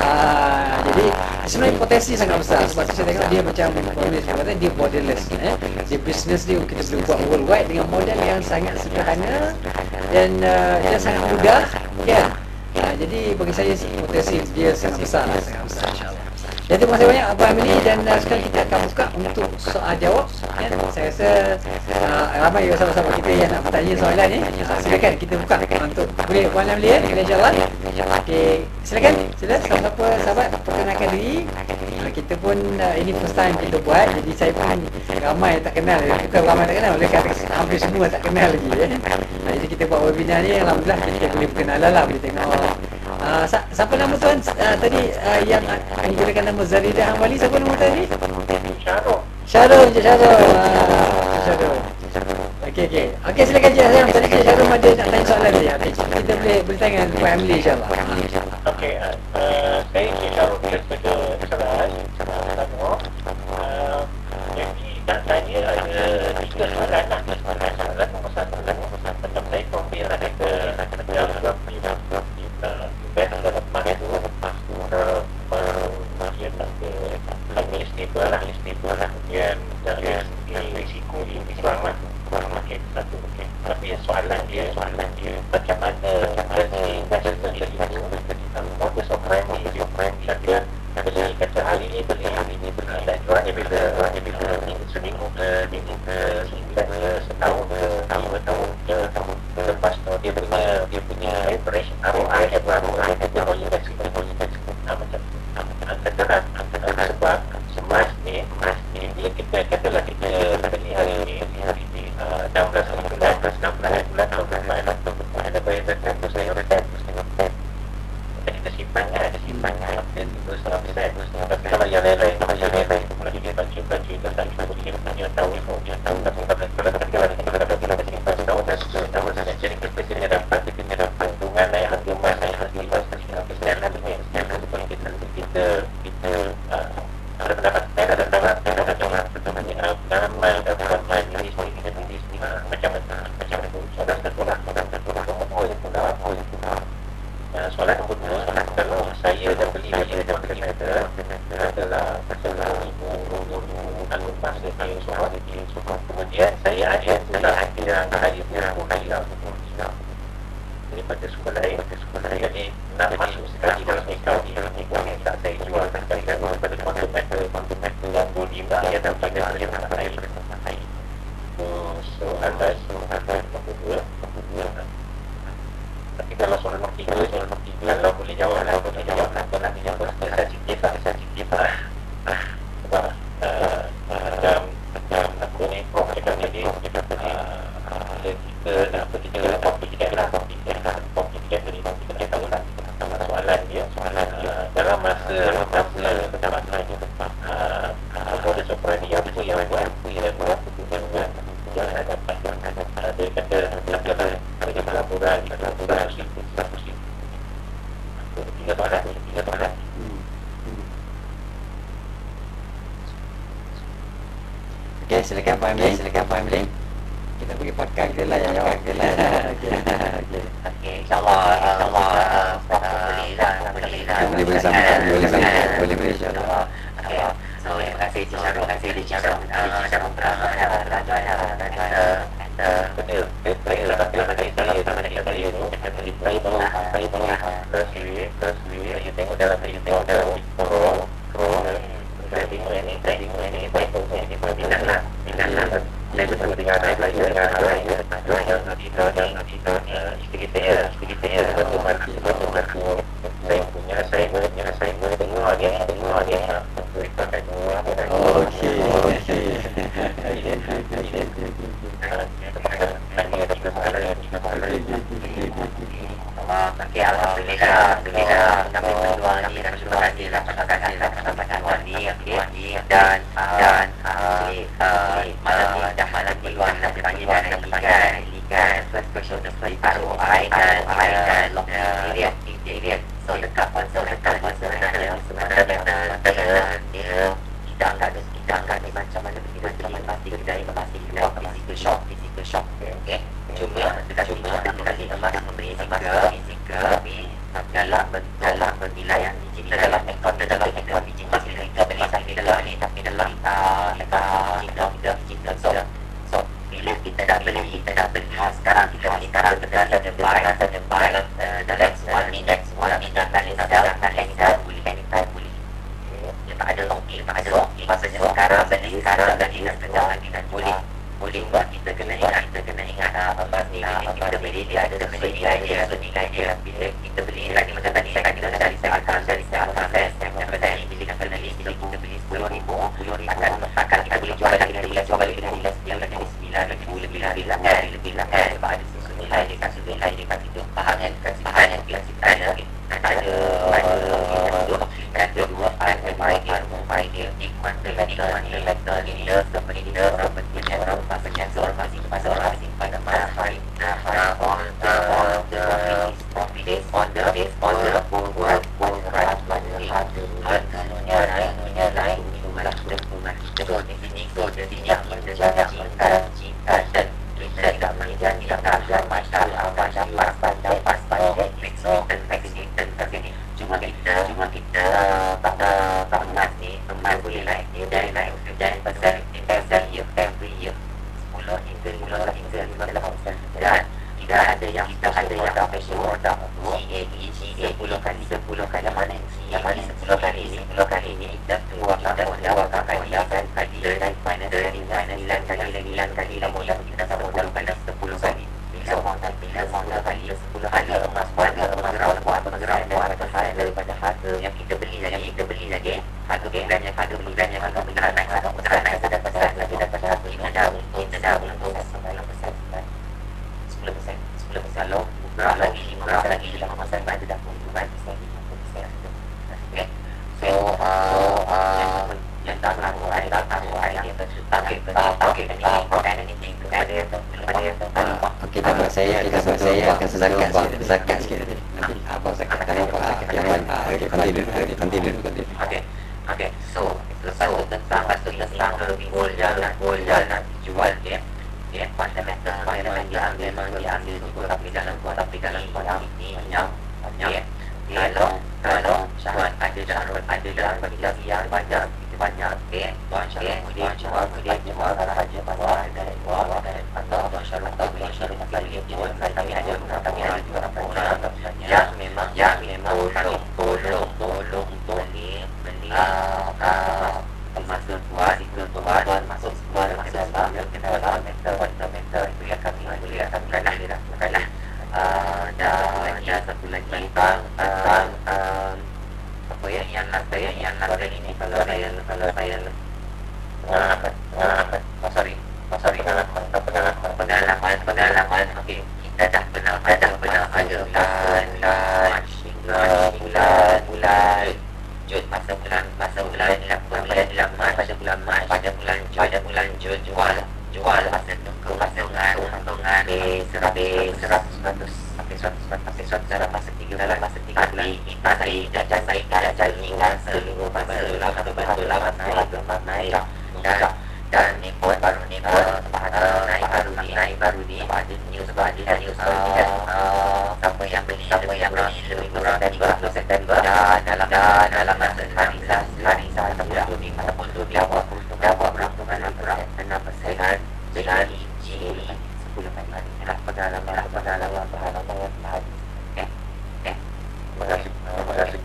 Speaker 1: Ah, jadi sebenarnya potensi sangat besar sebab saya tengok dia macam kata dia borderless eh. Dia bisnes dia kita boleh buat worldwide dengan modal yang sangat sederhana dan uh, dia sangat mudah kan. Ah, jadi bagi saya potensi dia sangat besar lah, sangat besar insya-Allah. Jadi terima kasih banyak Abang Emily dan uh, sekarang kita akan buka untuk soal jawab kan? Saya rasa uh, ramai sahabat-sahabat kita yang nak bertanya soalan ni. Uh, silakan kita buka untuk boleh Puan Emily ya, insya-Allah. Okey, silakan. Sila siapa sahabat perkenalkan diri. Uh, kita pun uh, ini first time kita buat, jadi saya pun ramai tak kenal. Kita ramai tak kenal, boleh kata hampir semua tak kenal lagi ya. Uh, jadi kita buat webinar ni alhamdulillah kita boleh berkenalan lah, boleh tengok. Uh, siapa nama tuan uh, tadi uh, yang uh, menggunakan nama Zaridah Hamwali, siapa nama tadi?
Speaker 2: Syarul.
Speaker 1: Syarul, Encik Syarul. Uh, Syarul. Okey, okey. Okey, silakan Encik Syarul. Tadi Encik Syarul ada nak tanya soalan dia. Okay, kita boleh boleh tanya dengan Puan Emily insya-Allah.
Speaker 3: Okey, uh, saya Encik Syarul daripada Kelantan, Selangor. Uh, jadi nak tanya ada tiga soalan lah. Soalan nombor satu, macam saya compare ada ke yang best dalam emas tu dia tak ke harga stable lah, stable lah dan dan risiko dia kurang lah, kurang makin satu. Tapi soalan dia soalan dia macam mana dari investment dia itu modus operandi dia, dan soalan nombor dua, soalan kalau saya dah beli saya dah beli meter adalah masalah ibu anu masa saya soal kemudian saya ada pula yang hari yang hari daripada sekolah lain pada sekolah lain jadi nak masuk sekali dalam account di dalam account yang tak saya jual sekali kan pada konten meter konten meter yang boleh dia dan pada hari yang tak lain so atas so atas nombor dua nombor dua tapi kalau soalan nombor tiga soalan nombor tiga kalau boleh jawab kalau boleh jawab nanti nanti jawab sensitif lah sensitif lah sebab macam macam aku ni kau cakap tadi kita nak kita nak topik lah topik lah topik dari kita tahu lah soalan dia soalan dia dalam masa masa dalam masa apa ada soalan yang apa yang buat apa yang buat yang buat jangan ada ada kata kata ada pelaburan pelaburan tiga soalan tiga soalan
Speaker 1: okey silakan Pak Emling silakan Pak Emling kita pergi podcast dia lah yang jawab dia lah okey
Speaker 4: okey insyaallah insyaallah alhamdulillah alhamdulillah
Speaker 1: boleh boleh sampai boleh sampai boleh boleh insyaallah
Speaker 4: okey so terima kasih Cik Syarul terima kasih Cik Syarul Cik Syarul betul saya lah saya saya saya saya saya itu saya tahu saya tahu resmi resmi saya tengok dalam saya tengok dalam pro pro saya tengok ini saya tengok ini saya tengok ini minat lah minat lah saya betul dengan saya belajar dengan hal lain yang kita yang kita isteri saya isteri saya betul betul betul saya punya saya punya saya punya tengok dia tengok dia kita kan
Speaker 1: okey okey
Speaker 4: okey alhamdulillah alhamdulillah kami berdua ni dan terima kasih lah terima kasih lah kesempatan ni okey dan dan malam ni dah malam ni luar dah dipanggil dan ikan ikan first question the first R O I dan I dan long period period so dekat so dekat so dekat sebenarnya dia tidak ada tidak ada macam mana kita macam pasti kita ini pasti kita physical shock physical shock okey cuma dekat cuma dekat ni emas memberi tiga tiga tapi dalam dalam menilai yang di dalam ekor dalam ekor biji masih kita beli tapi dalam ni tapi dalam kita kita kita kita so so bila kita dah beli kita dah beli sekarang kita beli sekarang kita dah ada buy ada buy the next one ni next one ni dah tak ada dah tak ada boleh anytime boleh tak ada long tak ada long maksudnya sekarang beli sekarang dan kita sedang lagi dan boleh boleh buat kita kena ingat kita kena ingat emas ni kita beli dia ada nilai dia nilai dia bila kita beli lagi macam tadi saya kata dari saya akan dari saya akan saya saya tadi bila kita beli bila kita beli sepuluh ribu akan akan kita boleh jual lagi dari jual lagi dari dia lagi sembilan ribu lebih lebih lah lebih lah sebab ada susu nilai dia kasih nilai dia kasih tu bahan yang kasih bahan yang kasih ada ada ada ada dua ada main dia main dia ikman dengan ikman letter dia seperti dia seperti dia pasal sensor masih pasal masih pada masa nah on the on the confidence on the base on the buat buat right money harganya naik harganya naik itu malah sudah bunga so di sini so di sini yang menjaga cinta cinta dan kita tidak menjaga tidak ada masalah apa dapat pandai pas pandai dan vaksin dan vaksin cuma kita cuma kita pada emas ni emas boleh naik dia dari naik dari pasal pasal year every year sepuluh hingga lima belas hingga lima belas persen dan tidak ada yang tidak ada yang profesional dah C A E C A sepuluh kali sepuluh kali yang mana yang mana sepuluh kali ini sepuluh kali ini dan dua kali dua kali dan kali dan final dari final sembilan kali lagi sembilan kali dan modal kita sama dalam kali sepuluh kali bila modal bila modal kali sepuluh kali emas warga emas rawat buat bergerak buat besar daripada harga yang kita beli lagi kita beli lagi harga beliannya harga beliannya harga beneran naik harga beneran naik sudah besar lagi dapat harga kita dah kita dah belum sembilan persen sepuluh persen sepuluh persen kalau bergerak lagi bergerak lagi lima persen baru dah puluh persen lima puluh persen okay so uh, yang tak tahu ada tak tahu ada yang tertarik tertarik dan ini dan ini ada ada
Speaker 1: okey tak apa saya kita saya akan zakat sikit zakat sikit apa zakat apa yang mana okey continue continue continue
Speaker 4: okey okey so lepas tu tentang pasal tentang gol jalan gol jalan dijual dia dia fundamental memang dia memang dia ambil juga tapi dalam tapi dalam kolam ini yang yang kemudian jual kemudian jual saja pada dari luar atau masyarakat atau masyarakat lain jual kami ada kami ada juga orang yang memang yang memang tolong tolong tolong untuk beli beli masuk tua itu tua masuk tua masuk tua kita dalam meter meter itu ya kami boleh kami kalah kalah dan ada satu lagi tentang tentang apa ya yang nasi ya yang nasi ini kalau saya kalau saya oh sorry oh sorry pendalaman pendalaman okey kita dah kenal dah kenal ada bulan bulan bulan bulan Jun masa bulan masa bulan bulan bulan Mac pada bulan Mac pada bulan pada bulan Jun jual jual masa tunggu masa dengan untungan di seratus seratus seratus sampai seratus sampai seratus dalam masa tiga dalam masa tiga bulan kita saya jajan saya jajan hingga seluruh masa atau bantu lawan naik lemak naik dan dan ni pun baru ni pun naik baru ni naik baru ni ada news ada news siapa yang beli siapa yang beli lebih kurang dari dua puluh September dan dalam dalam masa hari hari ataupun dua minggu ataupun dua minggu dapat peruntungan antara enam persen dengan sepuluh persen pengalaman pengalaman pengalaman eh eh makasih makasih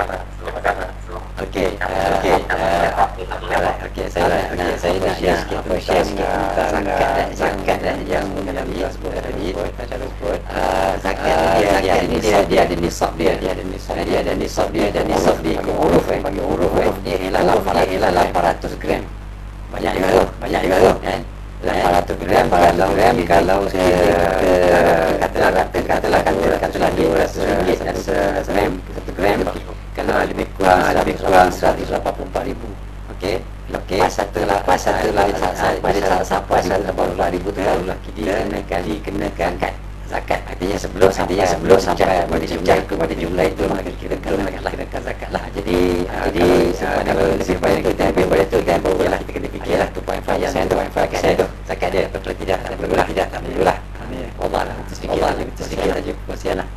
Speaker 4: okey okey okey saya okey saya nak share sikit apa share sikit tentang zakat zakat yang yang kita sebut tadi macam sebut zakat dia zakat ini dia dia ada nisab dia dia ada nisab dia ada nisab dia ada nisab di huruf eh bagi huruf eh dia ialah lapan ratus gram banyak juga banyak juga kan lapan ratus gram kalau gram kalau katalah katalah katalah katalah dua ratus ringgit satu gram satu gram kalau lebih kurang lebih kurang seratus lapan puluh empat ribu okey okey satu lapan satu lapan pada sampai satu lapan puluh ribu tu barulah dikenakan dikenakan zakat artinya sebelum artinya sebelum sampai pada jumlah itu pada jumlah itu maka kita kena kenakan zakat lah jadi jadi kalau lebih banyak kita ambil pada tu dan barulah kita kena fikirlah dua perpuluhan lima persen dua perpuluhan lima persen tu zakat dia betul tidak tak perlu lah tidak tak perlu lah Allah lah sedikit lah sedikit saja persialah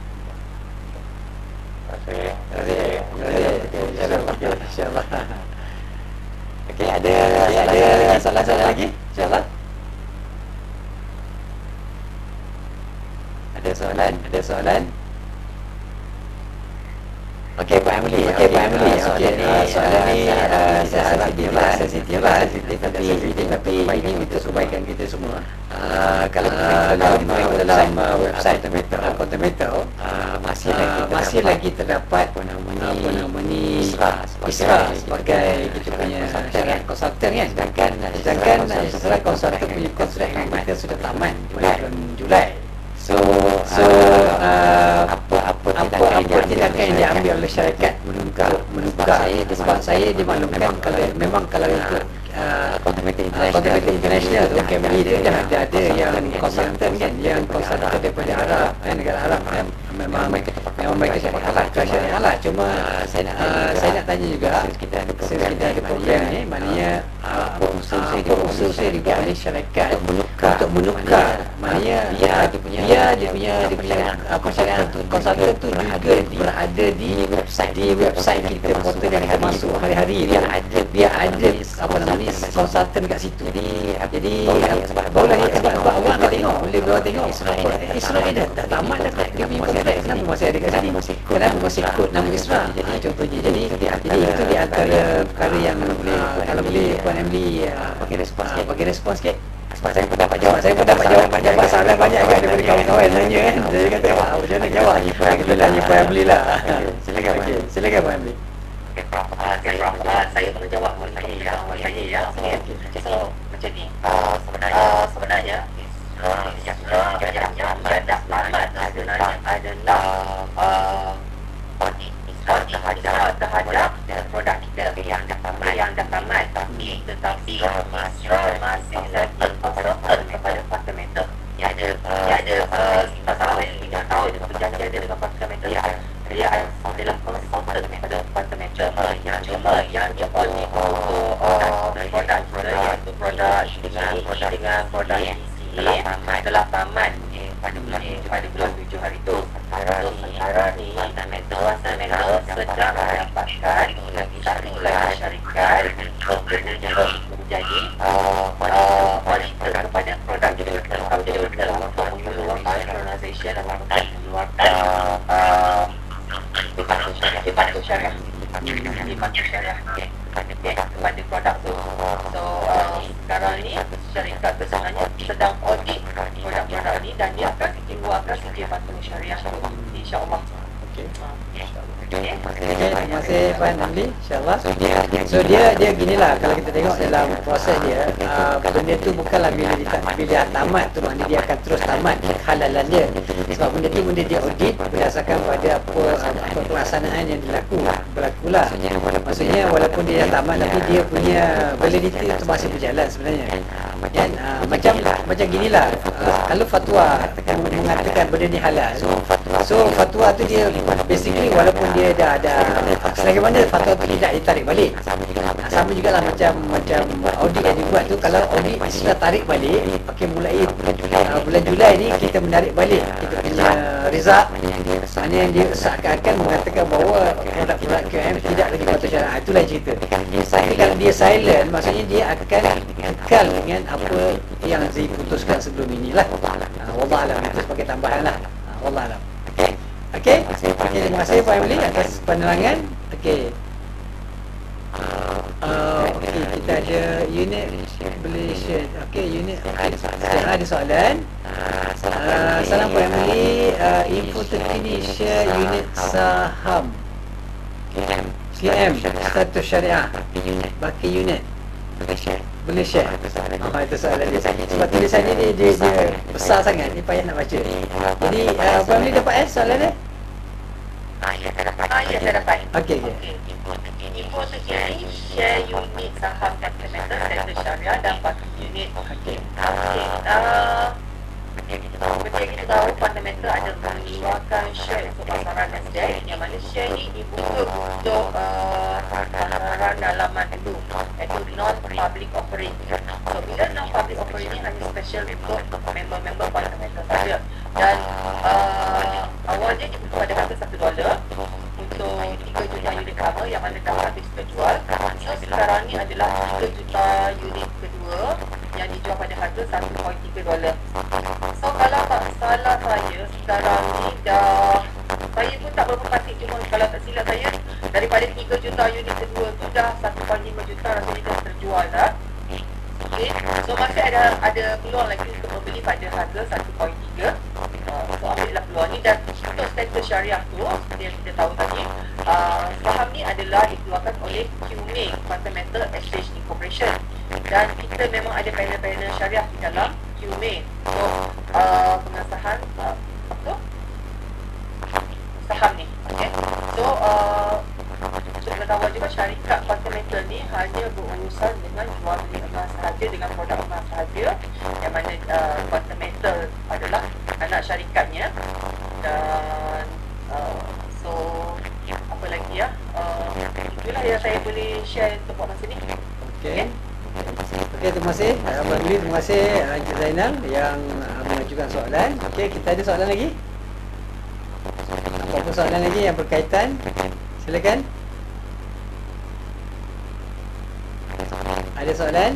Speaker 4: terima kasih insyaallah okey ada ada soalan-soalan lagi insyaallah ada soalan ada soalan okey Pak Emily okey Pak Emily soalan ni soalan ni sensitif lah sensitif lah sensitif tapi tapi ini untuk kebaikan kita semua kalau dalam dalam website Tomato Tomato masih lagi masih lagi terdapat apa namanya apa namanya Isra Isra sebagai kita punya konsultan konsultan kan sedangkan sedangkan setelah konsultan punya kontrak kita sudah tamat bulan Julai so so uh, apa apa apa tindakan yang diambil oleh syarikat menukar menukar saya sebab saya dimaklumkan kalau memang kalau itu Konsumen international tu Camry dia kan ada ada yang konsultan kan yang konsultan daripada Arab dan negara Arab memang mereka memang mereka sepak halal syariah halal cuma saya nak saya nak tanya juga kita ada kita ada program ni maknanya usul saya di usul saya di oleh syarikat menukar untuk menukar maknanya dia dia punya dia dia punya dia punya konsultan tu konsultan tu juga berada di website di website kita portal yang kita masuk hari-hari dia ada dia ada apa namanya konsultan kat situ jadi jadi barulah sebab awak nak tengok boleh bawa tengok Israel dah dah tamat dah dia punya kontrak kenapa masih ada kat sini kenapa masih ikut nama Israel jadi contohnya jadi jadi itu di antara perkara yang boleh kalau boleh Puan Emily bagi respon sikit bagi respon sikit sebab saya pun dapat jawab saya pun dapat jawab banyak masalah banyak kan daripada kawan-kawan tanya kan saya kata wah macam mana jawab kita tanya Puan Emily lah silakan silakan Puan Emily saya perlu jawab saya ya saya ya so macam ni sebenarnya sebenarnya yang adalah adalah adalah audit terhadap terhadap produk kita yang dah tamat yang dah tamat tapi tetapi masih masih lagi konsultan kepada fundamental yang ada yang ada lima tahun tiga tahun perjanjian dengan fundamental yang dia adalah konsultan kepada fundamental yang cuma yang dia boleh untuk produk produk yang produk dengan produk dengan produk telah tamat telah tamat pada bulan pada bulan tujuh hari itu sekarang sekarang ni fundamental fundamental sedang mendapatkan lagi lagi syarikat untuk menjadi
Speaker 2: dia patuh syariah. Dia patuh syariah. Okay. Okay. Kepada produk tu. So uh, sekarang ni syarikat tu sebenarnya sedang audit produk-produk ni dan dia akan keluarkan sijil patuh syariah tu, insya-Allah.
Speaker 1: Okey.
Speaker 2: Okay.
Speaker 1: Okay, terima kasih Puan Amli, insyaAllah. So dia dia ginilah, kalau kita tengok dalam proses dia, uh, benda tu bukanlah bila dia, bila dia tamat tu maknanya dia akan terus tamat kehalalan dia. Sebab benda tu benda dia audit berdasarkan pada apa apa pelaksanaan yang berlaku berlakulah. Maksudnya walaupun dia dah tamat tapi dia punya validity tu masih berjalan sebenarnya. Dan uh, macam macam ginilah, uh, kalau fatwa mengatakan benda ni halal, so fatwa tu dia basically walaupun dia dah ada selagi mana fatwa tu tidak ditarik balik. Nah, sama jugalah macam macam audit yang dibuat tu, kalau audit sudah tarik balik, okey, mulai uh, bulan Julai ni kita menarik balik kita punya result, mana yang dia seakan-akan mengatakan bahawa produk-produk Q M tidak lagi patut syariah. Itulah cerita. Tapi kalau dia silent, maksudnya dia akan kekal dengan apa yang Zee putuskan sebelum inilah. Uh, Wallahualam, itu sebagai tambahan lah. Uh, Wallahualam. Okey, okay, terima kasih Pak Emily atas penerangan. Okey. Uh, Okey, kita ada unit Malaysia. Okey, unit. Okay. Sekarang ada soalan. Uh, salam Pak Emily, uh, info terkini share unit saham Q M status syariah baki unit. Boleh share? Oh, itu soalan dia. Sebab tulisannya dia, dia, dia besar sangat, ni payah nak baca. Jadi, uh, Puan Amli dapat eh soalan dia?
Speaker 2: Ah, ya, saya dapat. Ah, ya, saya dapat.
Speaker 1: Okey, okey.
Speaker 2: Info terkini share unit saham Capital Center Syariah dan baki unit. Okey. Okey. Uh, Seperti yang kita tahu, fundamental ada mengeluarkan share untuk pasaran Nasdaq, yang mana share ni dibuka untuk uh, pasaran dalaman dulu, iaitu non-public offering. So, bila non-public offering ni hanya special untuk member-member fundamental saja. Dan uh, awalnya dibuka pada harga satu dolar untuk tiga juta unit pertama, yang mana dah habis terjual. So, sekarang ni adalah tiga juta unit kedua yang dijual pada harga satu perpuluhan tiga dolar. So, kalau tak salah saya, sekarang ni dah, saya pun tak berapa pasti, cuma kalau tak silap saya, daripada tiga juta unit kedua tu dah satu perpuluhan lima juta rasanya dah terjual dah. Okay. So, masih ada ada peluang lagi untuk membeli pada harga satu perpuluhan tiga. Uh, so, ambillah peluang ni. Dan untuk status syariah tu, seperti yang kita tahu tadi, uh, saham ni adalah dikeluarkan oleh Q M E, Fundamental Exchange Incorporation. Dan kita memang ada panel-panel syariah di dalam Q M E. So, uh, pengesahan uh, apa tu? Saham ni. Okay. So, uh, untuk pengetahuan juga, syarikat fundamental ni hanya berurusan dengan jual beli emas sahaja, dengan produk emas sahaja, yang mana uh, fundamental adalah anak syarikatnya. Dan uh, so, apa lagi ya, uh, itulah yang saya boleh share untuk buat masa ni.
Speaker 1: Okey. Okey, terima kasih Abang Amli, terima kasih Encik Zainal yang uh, mengajukan soalan. Okey, kita ada soalan lagi? Apa-apa soalan lagi yang berkaitan? Silakan. Ada soalan?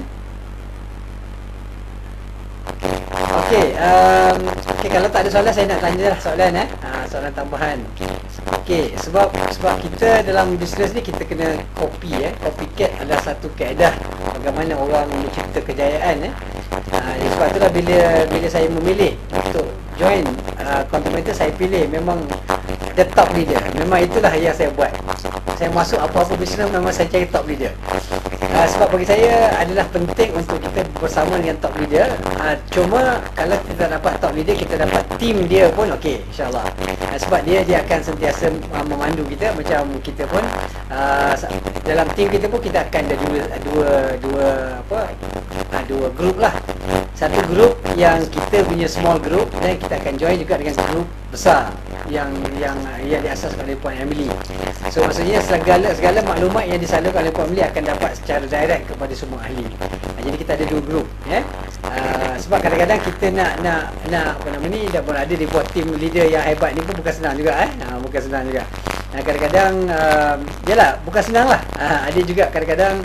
Speaker 1: Okey, um, okay, kalau tak ada soalan saya nak tanya lah soalan eh. Ha, soalan tambahan. Okey, sebab sebab kita dalam bisnes ni kita kena copy eh. Copycat adalah satu kaedah bagaimana orang mencipta kejayaan eh. Ha, sebab itulah bila bila saya memilih untuk join uh, Contometer, saya pilih memang the top leader. Memang itulah yang saya buat. Saya masuk apa-apa bisnes memang saya cari top leader. Uh, sebab bagi saya adalah penting untuk kita bersama dengan top leader. Uh, cuma kalau kita dapat top leader, kita dapat team dia pun okey, insya-Allah. Uh, sebab dia dia akan sentiasa uh, memandu kita, macam kita pun uh, dalam team kita pun kita akan ada dua dua dua apa? Uh, dua grup lah. Satu grup yang kita punya small group, dan kita akan join juga dengan grup besar yang yang yang diasaskan oleh Puan Emily. So maksudnya segala segala maklumat yang disalurkan oleh Puan Emily akan dapat secara direct kepada semua ahli. Ha, jadi kita ada dua grup ya. Uh, sebab kadang-kadang kita nak nak nak apa nama ni, dah pun ada dibuat tim leader yang hebat ni pun bukan senang juga eh. Ha, bukan senang juga. Nah, kadang-kadang uh, yalah bukan senang lah. Uh, ada juga kadang-kadang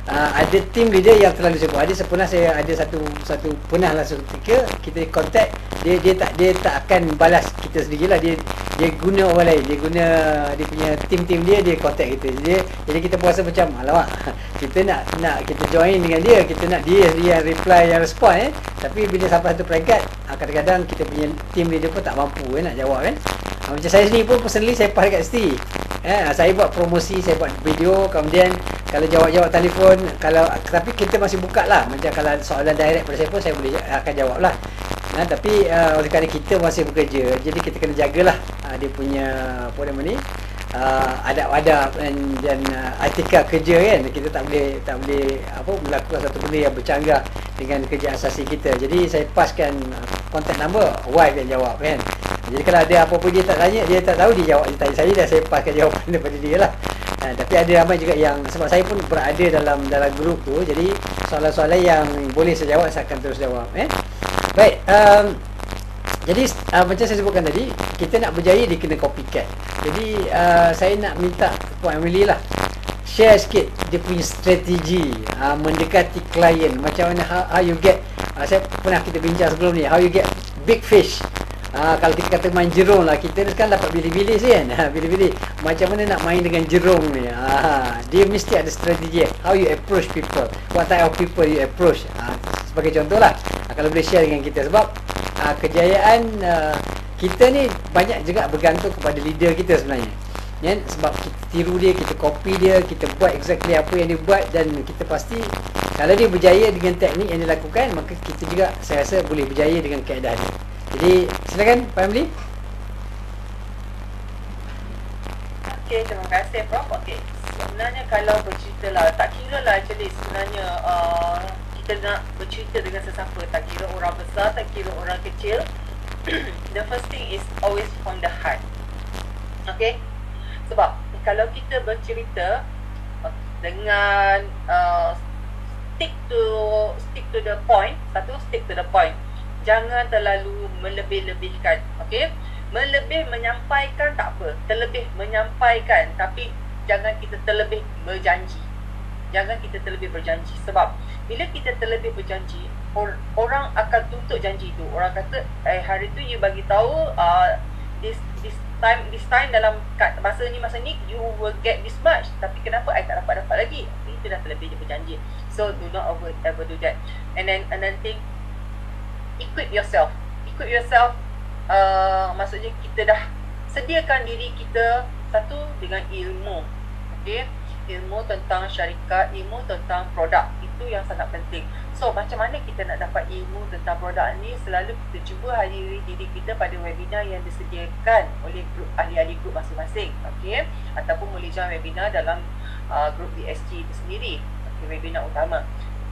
Speaker 1: uh, ada team leader yang terlalu sibuk. Ada pernah saya ada satu satu pernah lah satu ketika kita contact dia dia tak dia tak akan balas kita sendirilah, dia dia guna orang lain, dia guna dia punya team-team dia dia contact kita. Dia jadi kita rasa macam alamak kita nak nak kita join dengan dia, kita nak dia dia yang reply yang respon eh. Tapi bila sampai satu peringkat kadang-kadang kita punya team leader pun tak mampu eh, nak jawab kan. Macam saya sendiri pun personally saya pas dekat Siti. Eh, saya buat promosi, saya buat video, kemudian kalau jawab-jawab telefon, kalau tapi kita masih buka lah. Macam kalau soalan direct pada saya pun saya boleh akan jawab lah. Nah, tapi uh, oleh kerana kita masih bekerja, jadi kita kena jagalah uh, dia punya apa nama ni uh, adab-adab dan, dan uh, etika kerja kan. Kita tak boleh tak boleh apa melakukan satu benda yang bercanggah dengan kerja asasi kita. Jadi saya paskan uh, contact number, wife yang jawab kan. Jadi kalau ada apa-apa dia tak tanya, dia tak tahu, dia jawab, dia tanya saya dah, saya paskan jawapan daripada dia lah. Ha, tapi ada ramai juga yang, sebab saya pun berada dalam dalam grup tu, jadi soalan-soalan yang boleh saya jawab saya akan terus jawab eh. Baik, um, jadi uh, macam saya sebutkan tadi, kita nak berjaya dia kena copycat. Jadi uh, saya nak minta Puan Emily lah share sikit dia punya strategi uh, mendekati klien. Macam mana how, how you get uh, saya pernah kita bincang sebelum ni, how you get big fish. Uh, kalau kita kata main jerung lah, kita ni kan dapat bili-bili sih kan. Bili-bili macam mana nak main dengan jerung ni. uh, Dia mesti ada strategi. How you approach people, what type of people you approach. uh, Sebagai contoh lah, uh, kalau boleh share dengan kita. Sebab uh, kejayaan uh, kita ni banyak juga bergantung kepada leader kita sebenarnya kan? Sebab kita tiru dia, kita copy dia, kita buat exactly apa yang dia buat. Dan kita pasti kalau dia berjaya dengan teknik yang dia lakukan, maka kita juga saya rasa boleh berjaya dengan kaedah dia. Jadi silakan Pak Emily.
Speaker 2: Okey, terima kasih Prof. Okey, sebenarnya kalau bercerita lah, tak kira lah actually sebenarnya uh, kita nak bercerita dengan sesiapa, tak kira orang besar, tak kira orang kecil. The first thing is always from the heart. Okey, sebab kalau kita bercerita dengan uh, stick to stick to the point, satu stick to the point. Jangan terlalu melebih-lebihkan. Okey, melebih menyampaikan tak apa, terlebih menyampaikan, tapi jangan kita terlebih berjanji. Jangan kita terlebih berjanji. Sebab bila kita terlebih berjanji, or, orang akan tuntut janji tu. Orang kata, eh hari tu you bagi tahu uh, this this time this time dalam masa ni masa ni you will get this much, tapi kenapa I tak dapat dapat lagi? Itu dah terlebih dia berjanji. So do not ever, ever do that. And then another thing, equip yourself. Equip yourself uh, maksudnya kita dah sediakan diri kita satu dengan ilmu. Okey, ilmu tentang syarikat, ilmu tentang produk, itu yang sangat penting. So macam mana kita nak dapat ilmu tentang produk ni? Selalu kita cuba hadiri diri kita pada webinar yang disediakan oleh grup ahli-ahli grup masing-masing. Okey, ataupun boleh join webinar dalam uh, grup B S G itu sendiri. Okay, webinar utama.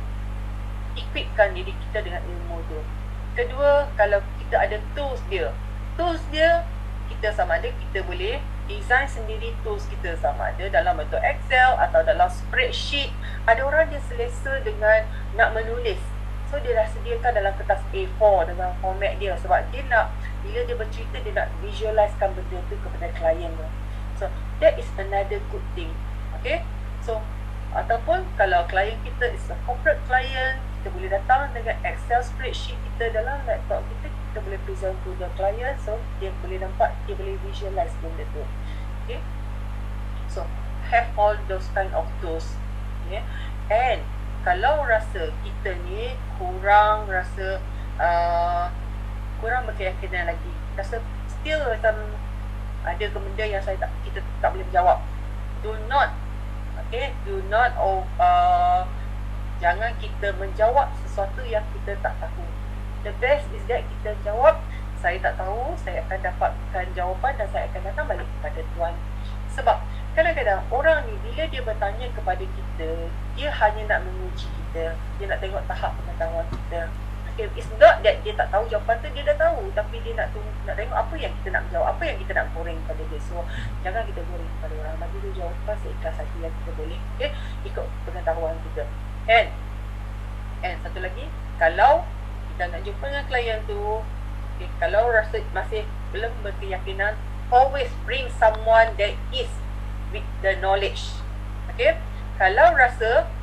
Speaker 2: Equipkan diri kita dengan ilmu tu. Kedua, kalau kita ada tools dia, tools dia kita sama ada kita boleh design sendiri tools kita, sama ada dalam bentuk Excel atau dalam spreadsheet. Ada orang dia selesa dengan nak menulis, so dia dah sediakan dalam kertas A four dengan format dia, sebab dia nak bila dia bercerita dia nak visualisekan benda tu kepada klien dia. So that is another good thing. Okay, so ataupun kalau klien kita is a corporate client, kita boleh datang dengan Excel spreadsheet kita dalam laptop kita, kita boleh present to the client, so dia boleh nampak, dia boleh visualize benda tu. Okay, so have all those kind of tools. Okay, and kalau rasa kita ni kurang rasa uh, kurang berkeyakinan lagi, rasa still macam ada benda yang saya tak, kita tak boleh menjawab, do not okay, do not oh, uh, jangan kita menjawab sesuatu yang kita tak tahu. The best is that kita jawab, saya tak tahu, saya akan dapatkan jawapan dan saya akan datang balik kepada Tuan. Sebab kadang-kadang orang ni bila dia bertanya kepada kita, dia hanya nak menguji kita, dia nak tengok tahap pengetahuan kita. Okay, it's not that dia tak tahu jawapan tu, dia dah tahu, tapi dia nak tunggu, nak tengok apa yang kita nak jawab, apa yang kita nak goreng pada dia. So jangan kita goreng pada orang, bagi dia jawapan seikhlas hati yang kita boleh. Okay, ikut pengetahuan kita. And and satu lagi, kalau kita nak jumpa dengan klien tu, okay, kalau rasa masih belum berkeyakinan, always bring someone that is with the knowledge. Okay, kalau rasa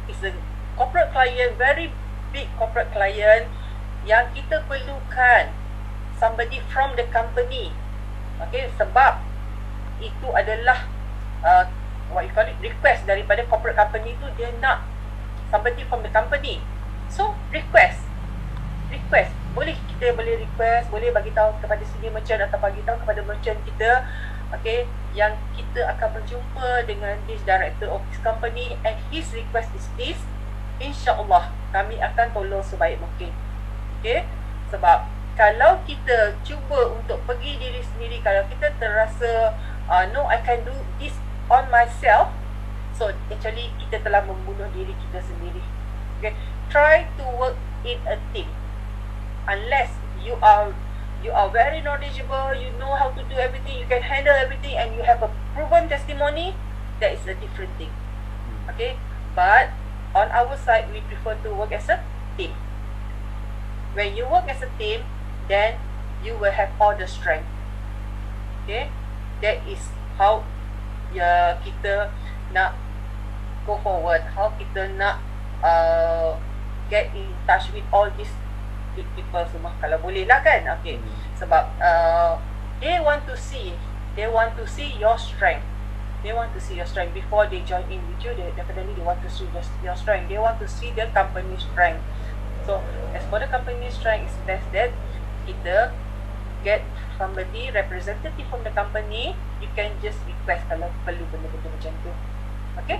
Speaker 2: is a corporate client, very big corporate client yang kita perlukan somebody from the company. Okay, sebab itu adalah uh, what you call it, request daripada corporate company tu, dia nak somebody from the company. So request request boleh, kita boleh request, boleh bagi tahu kepada senior merchant atau bagi tahu kepada merchant kita, okay, yang kita akan berjumpa dengan this director of this company and his request is this. InsyaAllah kami akan tolong sebaik mungkin. Okay, sebab kalau kita cuba untuk pergi diri sendiri, kalau kita terasa uh, no, I can do this on myself, so actually kita telah membunuh diri kita sendiri. Okay, try to work in a team. Unless you are you are very knowledgeable, you know how to do everything, you can handle everything, and you have a proven testimony, that is a different thing. Okay, but on our side, we prefer to work as a team. When you work as a team, then you will have all the strength. Okay, that is how ya kita nak go forward, how kita nak uh, get in touch with all these big people semua, kalau boleh lah kan. Okay, sebab uh, they want to see they want to see your strength, they want to see your strength before they join in with you. They definitely they want to see your, your strength, they want to see the company strength. So as for the company strength, it's best that kita get somebody representative from the company. You can just request kalau perlu benda-benda macam tu. Okay.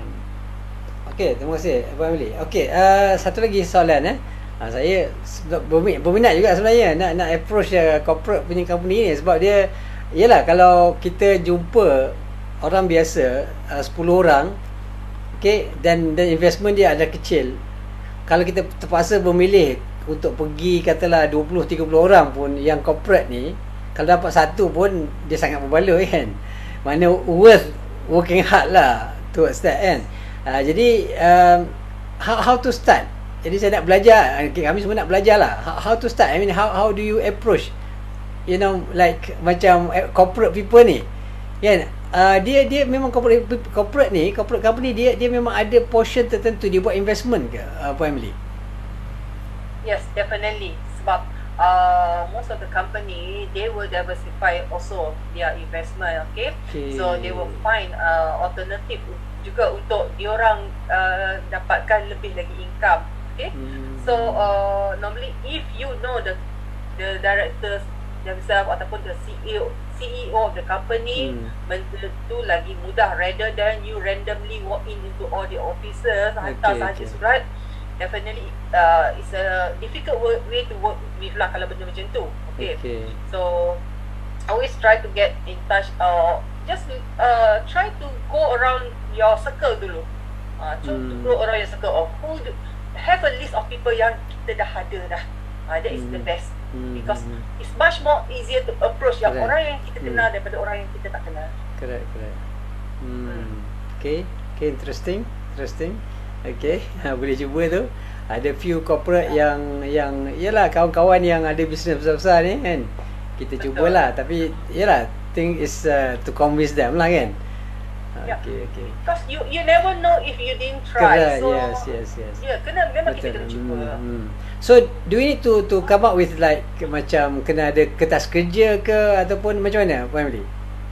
Speaker 1: Okay, terima kasih Abang Emily. Okay, uh, satu lagi soalan eh. Ha, saya berminat juga sebenarnya nak nak approach uh, corporate punya company ni, sebab dia, yalah, kalau kita jumpa orang biasa uh, sepuluh orang, okay, dan dan investment dia ada kecil, kalau kita terpaksa memilih untuk pergi katalah dua puluh tiga puluh orang pun yang corporate ni, kalau dapat satu pun dia sangat berbaloi kan. Mana worth working hard lah towards that kan. Uh, jadi um, how how to start? Jadi saya nak belajar, kami semua nak belajar lah how, how to start. I mean, how how do you approach, you know, like macam corporate people ni kan. Uh, dia dia memang corporate corporate ni, corporate company dia dia memang ada portion tertentu dia buat investment ke, uh, Puan Emily?
Speaker 2: Yes, definitely. Sebab uh, most of the company, they will diversify also their investment. Okay, okay. So they will find uh, alternative juga untuk diorang uh, dapatkan lebih lagi income. Okay, hmm. So uh, normally if you know the the directors themselves ataupun the C E O C E O of the company, hmm. benda tu lagi mudah rather than you randomly walk in into all the offices, hantar okay, sahaja okay. surat. Definitely uh, it's a difficult way to work with lah kalau benda macam tu. Okay, okay. So always try to get in touch, or uh, just uh, try to go around your circle dulu. Uh, try hmm. to go around your circle of who do, have a list of people yang kita dah ada dah. Uh, that is hmm. the best. Hmm. Because it's much more easier to approach yang correct. Orang yang kita kenal hmm. daripada orang yang kita tak kenal.
Speaker 1: Correct, correct. Hmm. hmm. Okay, okay, interesting, interesting. Okay, boleh cuba tu. Ada few corporate yeah. yang yang yalah kawan-kawan yang ada bisnes besar-besar ni kan. Kita Betul. cubalah, tapi yalah, thing is uh, to convince them lah kan.
Speaker 2: Yeah.
Speaker 1: Okay, okay.
Speaker 2: Because you you never know if you didn't try.
Speaker 1: Correct.
Speaker 2: So
Speaker 1: yes, yes, yes.
Speaker 2: Yeah, kena memang Betul. kita kena cuba.
Speaker 1: Hmm, hmm. So do we need to to come up with like macam kena ada kertas kerja ke ataupun macam mana, Puan Emily?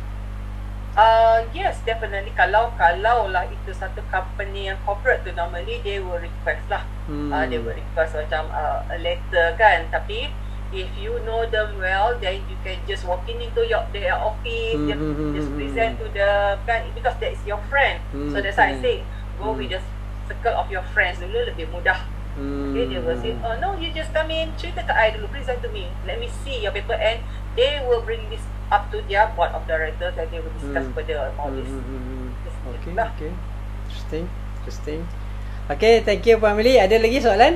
Speaker 2: Uh, yes, definitely. Kalau kalau lah itu satu company yang corporate tu, normally they will request lah. Hmm. Uh, they will request macam uh, a letter kan. Tapi if you know them well, then you can just walk in into your their office, mm-hmm. just, just present to the kan, because that is your friend. Mm-hmm. So that's why I say go mm-hmm. with the circle of your friends dulu, lebih mudah. Mm-hmm. Okay, they will say, oh no, you just come in, cerita ke I dulu, present to me, let me see your paper, and they will bring this up to their board of directors and they will discuss mm-hmm. further all this.
Speaker 1: Mm-hmm.
Speaker 2: this
Speaker 1: okay,
Speaker 2: lah.
Speaker 1: okay, interesting, interesting. Okay, thank you Puan Emily. Ada lagi soalan?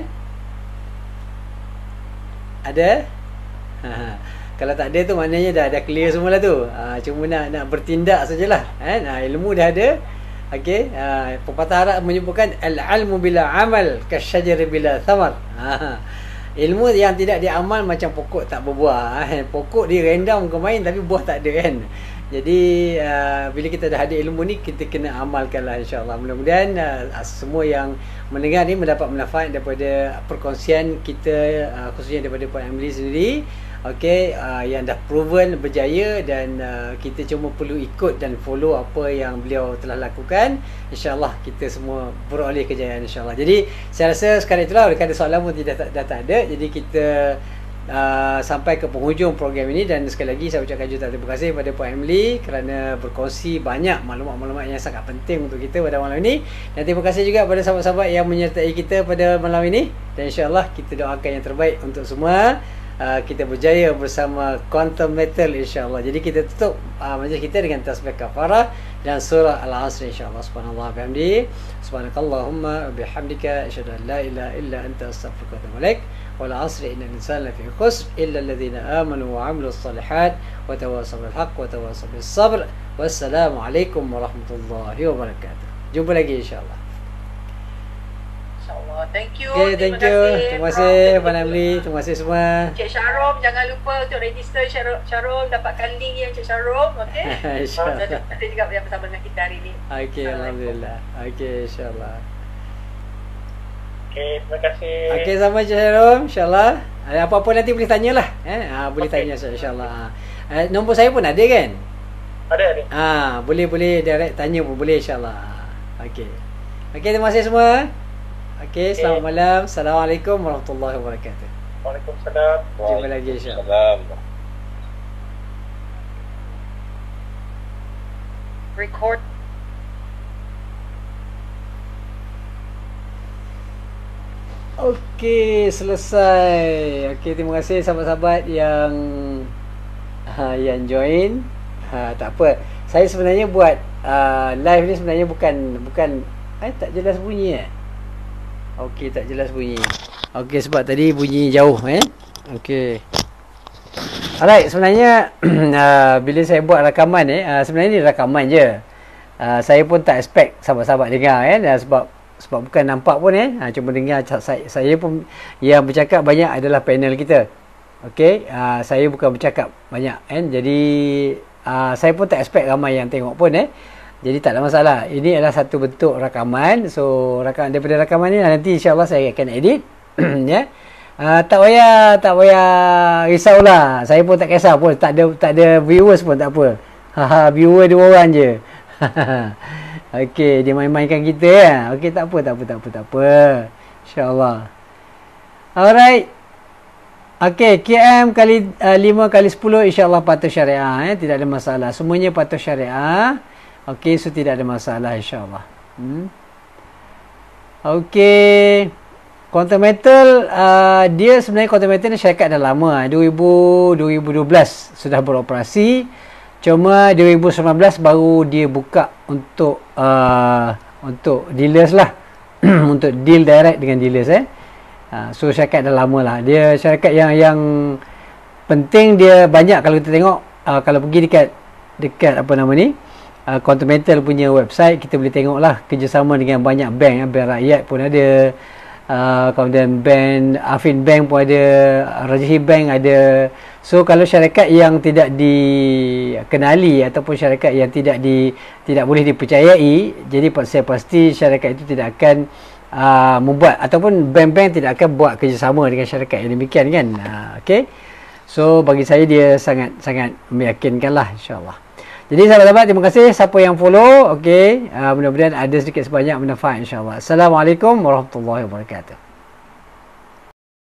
Speaker 1: Ada? Ha, kalau tak ada tu maknanya dah dah clear semualah tu. Ha, cuma nak nak bertindak sajalah. Kan? Ha, ilmu dah ada. Okey, ha, pepatah Arab menyebutkan al-ilmu bila amal kasyajari bila thamar. Ha, ilmu yang tidak diamal macam pokok tak berbuah. Ha, pokok direndam ke main tapi buah tak ada kan. Jadi uh, bila kita dah ada ilmu ni, kita kena amalkanlah insya-Allah. Mudah-mudahan uh, semua yang mendengar ni mendapat manfaat daripada perkongsian kita, uh, khususnya daripada Puan Emily sendiri. Okey, uh, yang dah proven berjaya, dan uh, kita cuma perlu ikut dan follow apa yang beliau telah lakukan. InsyaAllah kita semua beroleh kejayaan insyaAllah. Jadi saya rasa sekarang itulah, kerana soalan pun tidak, dah, dah tak ada. Jadi kita Uh, sampai ke penghujung program ini, dan sekali lagi saya ucapkan jutaan terima kasih kepada Puan Emily kerana berkongsi banyak maklumat-maklumat yang sangat penting untuk kita pada malam ini. Dan terima kasih juga kepada sahabat-sahabat yang menyertai kita pada malam ini, dan insyaAllah kita doakan yang terbaik untuk semua. Uh, kita berjaya bersama Quantum Metal insyaAllah. Jadi kita tutup uh, majlis kita dengan tasbih kafarah dan surah Al-Asr insyaAllah. Subhanallah bihamdi, subhanakallahumma bihamdika, asyhadu an la ilaha illa anta, astaghfiruka wa atubu ilaik. Wal 'asri innal insana lafi khusr illa alladhina amanu wa 'amilus shalihat wa tawassaw bil haqq wa tawassaw bis sabr. Wassalamu alaikum warahmatullahi wabarakatuh. Jumpa lagi insyaAllah.
Speaker 2: InsyaAllah. Thank you.
Speaker 1: Okay, thank you. Terima kasih Puan Emily. Terima kasih semua.
Speaker 2: Cik Syarom, jangan lupa untuk register Syarom, Syarom dapatkan link yang Cik Syarom. Okay.
Speaker 1: InsyaAllah.
Speaker 2: Ada juga yang bersama dengan kita hari ni.
Speaker 1: Okay, alhamdulillah. Okay, insyaAllah.
Speaker 3: Okay, terima kasih.
Speaker 1: Okey, sama Cik Syarom, insyaAllah. Ada apa-apa nanti boleh tanyalah. Eh? Ha, boleh
Speaker 3: Okay.
Speaker 1: tanya insyaAllah. Eh, nombor saya pun ada kan?
Speaker 3: Ada, ada.
Speaker 1: Ah, boleh-boleh direct tanya pun boleh insyaAllah. Okey. Okey, terima kasih semua. Okey, selamat malam. Assalamualaikum warahmatullahi wabarakatuh.
Speaker 3: Waalaikumsalam.
Speaker 1: Jumpa lagi insyaAllah.
Speaker 2: Record.
Speaker 1: Okey, selesai. Okey, terima kasih sahabat-sahabat yang ha, yang join. Ha, tak apa. Saya sebenarnya buat uh, live ni sebenarnya bukan bukan eh tak jelas bunyi eh. Okey, tak jelas bunyi. Okey, sebab tadi bunyi jauh eh. Okey. Alright, sebenarnya uh, bila saya buat rakaman eh, uh, sebenarnya ni rakaman je. Uh, saya pun tak expect sahabat-sahabat dengar eh, uh, sebab sebab bukan nampak pun eh, uh, cuma dengar saya, saya pun yang bercakap banyak adalah panel kita. Okey, uh, saya bukan bercakap banyak eh. Jadi uh, saya pun tak expect ramai yang tengok pun eh. Jadi tak ada masalah. Ini adalah satu bentuk rakaman. So rakaman, daripada rakaman ni nanti insya-Allah saya akan edit ya. Uh, tak payah tak payah risaulah. Saya pun tak kisah pun, tak ada tak ada viewers pun tak apa. Haha, viewer dua orang je. Okey, dia main-mainkan kita ya. Okey, tak apa tak apa tak apa tak apa. Insya-Allah. Alright. Okey, K M kali uh, lima kali sepuluh insya-Allah patuh syariah eh, tidak ada masalah. Semuanya patuh syariah. Okey, so tidak ada masalah insya-Allah. Hmm. Okey. Quantum Metal uh, dia sebenarnya Quantum Metal ni syarikat dah lama, dua ribu dua belas sudah beroperasi. Cuma dua ribu sembilan belas baru dia buka untuk uh, untuk dealers lah. Untuk deal direct dengan dealers eh. Uh, so syarikat dah lama lah. Dia syarikat yang yang penting, dia banyak kalau kita tengok uh, kalau pergi dekat dekat apa nama ni, uh, Quantum Metal punya website, kita boleh tengok lah kerjasama dengan banyak bank eh. Bank Rakyat pun ada, uh, kemudian bank Afin Bank pun ada, Rajahi Bank ada. So kalau syarikat yang tidak dikenali ataupun syarikat yang tidak di tidak boleh dipercayai, jadi saya pasti syarikat itu tidak akan uh, membuat, ataupun bank-bank tidak akan buat kerjasama dengan syarikat yang demikian kan. Uh, okay. So bagi saya dia sangat sangat meyakinkan lah insya-Allah. Jadi sahabat-sahabat, terima kasih siapa yang follow. Okey, uh, mudah-mudahan ada sedikit sebanyak manfaat insya-Allah. Assalamualaikum warahmatullahi wabarakatuh.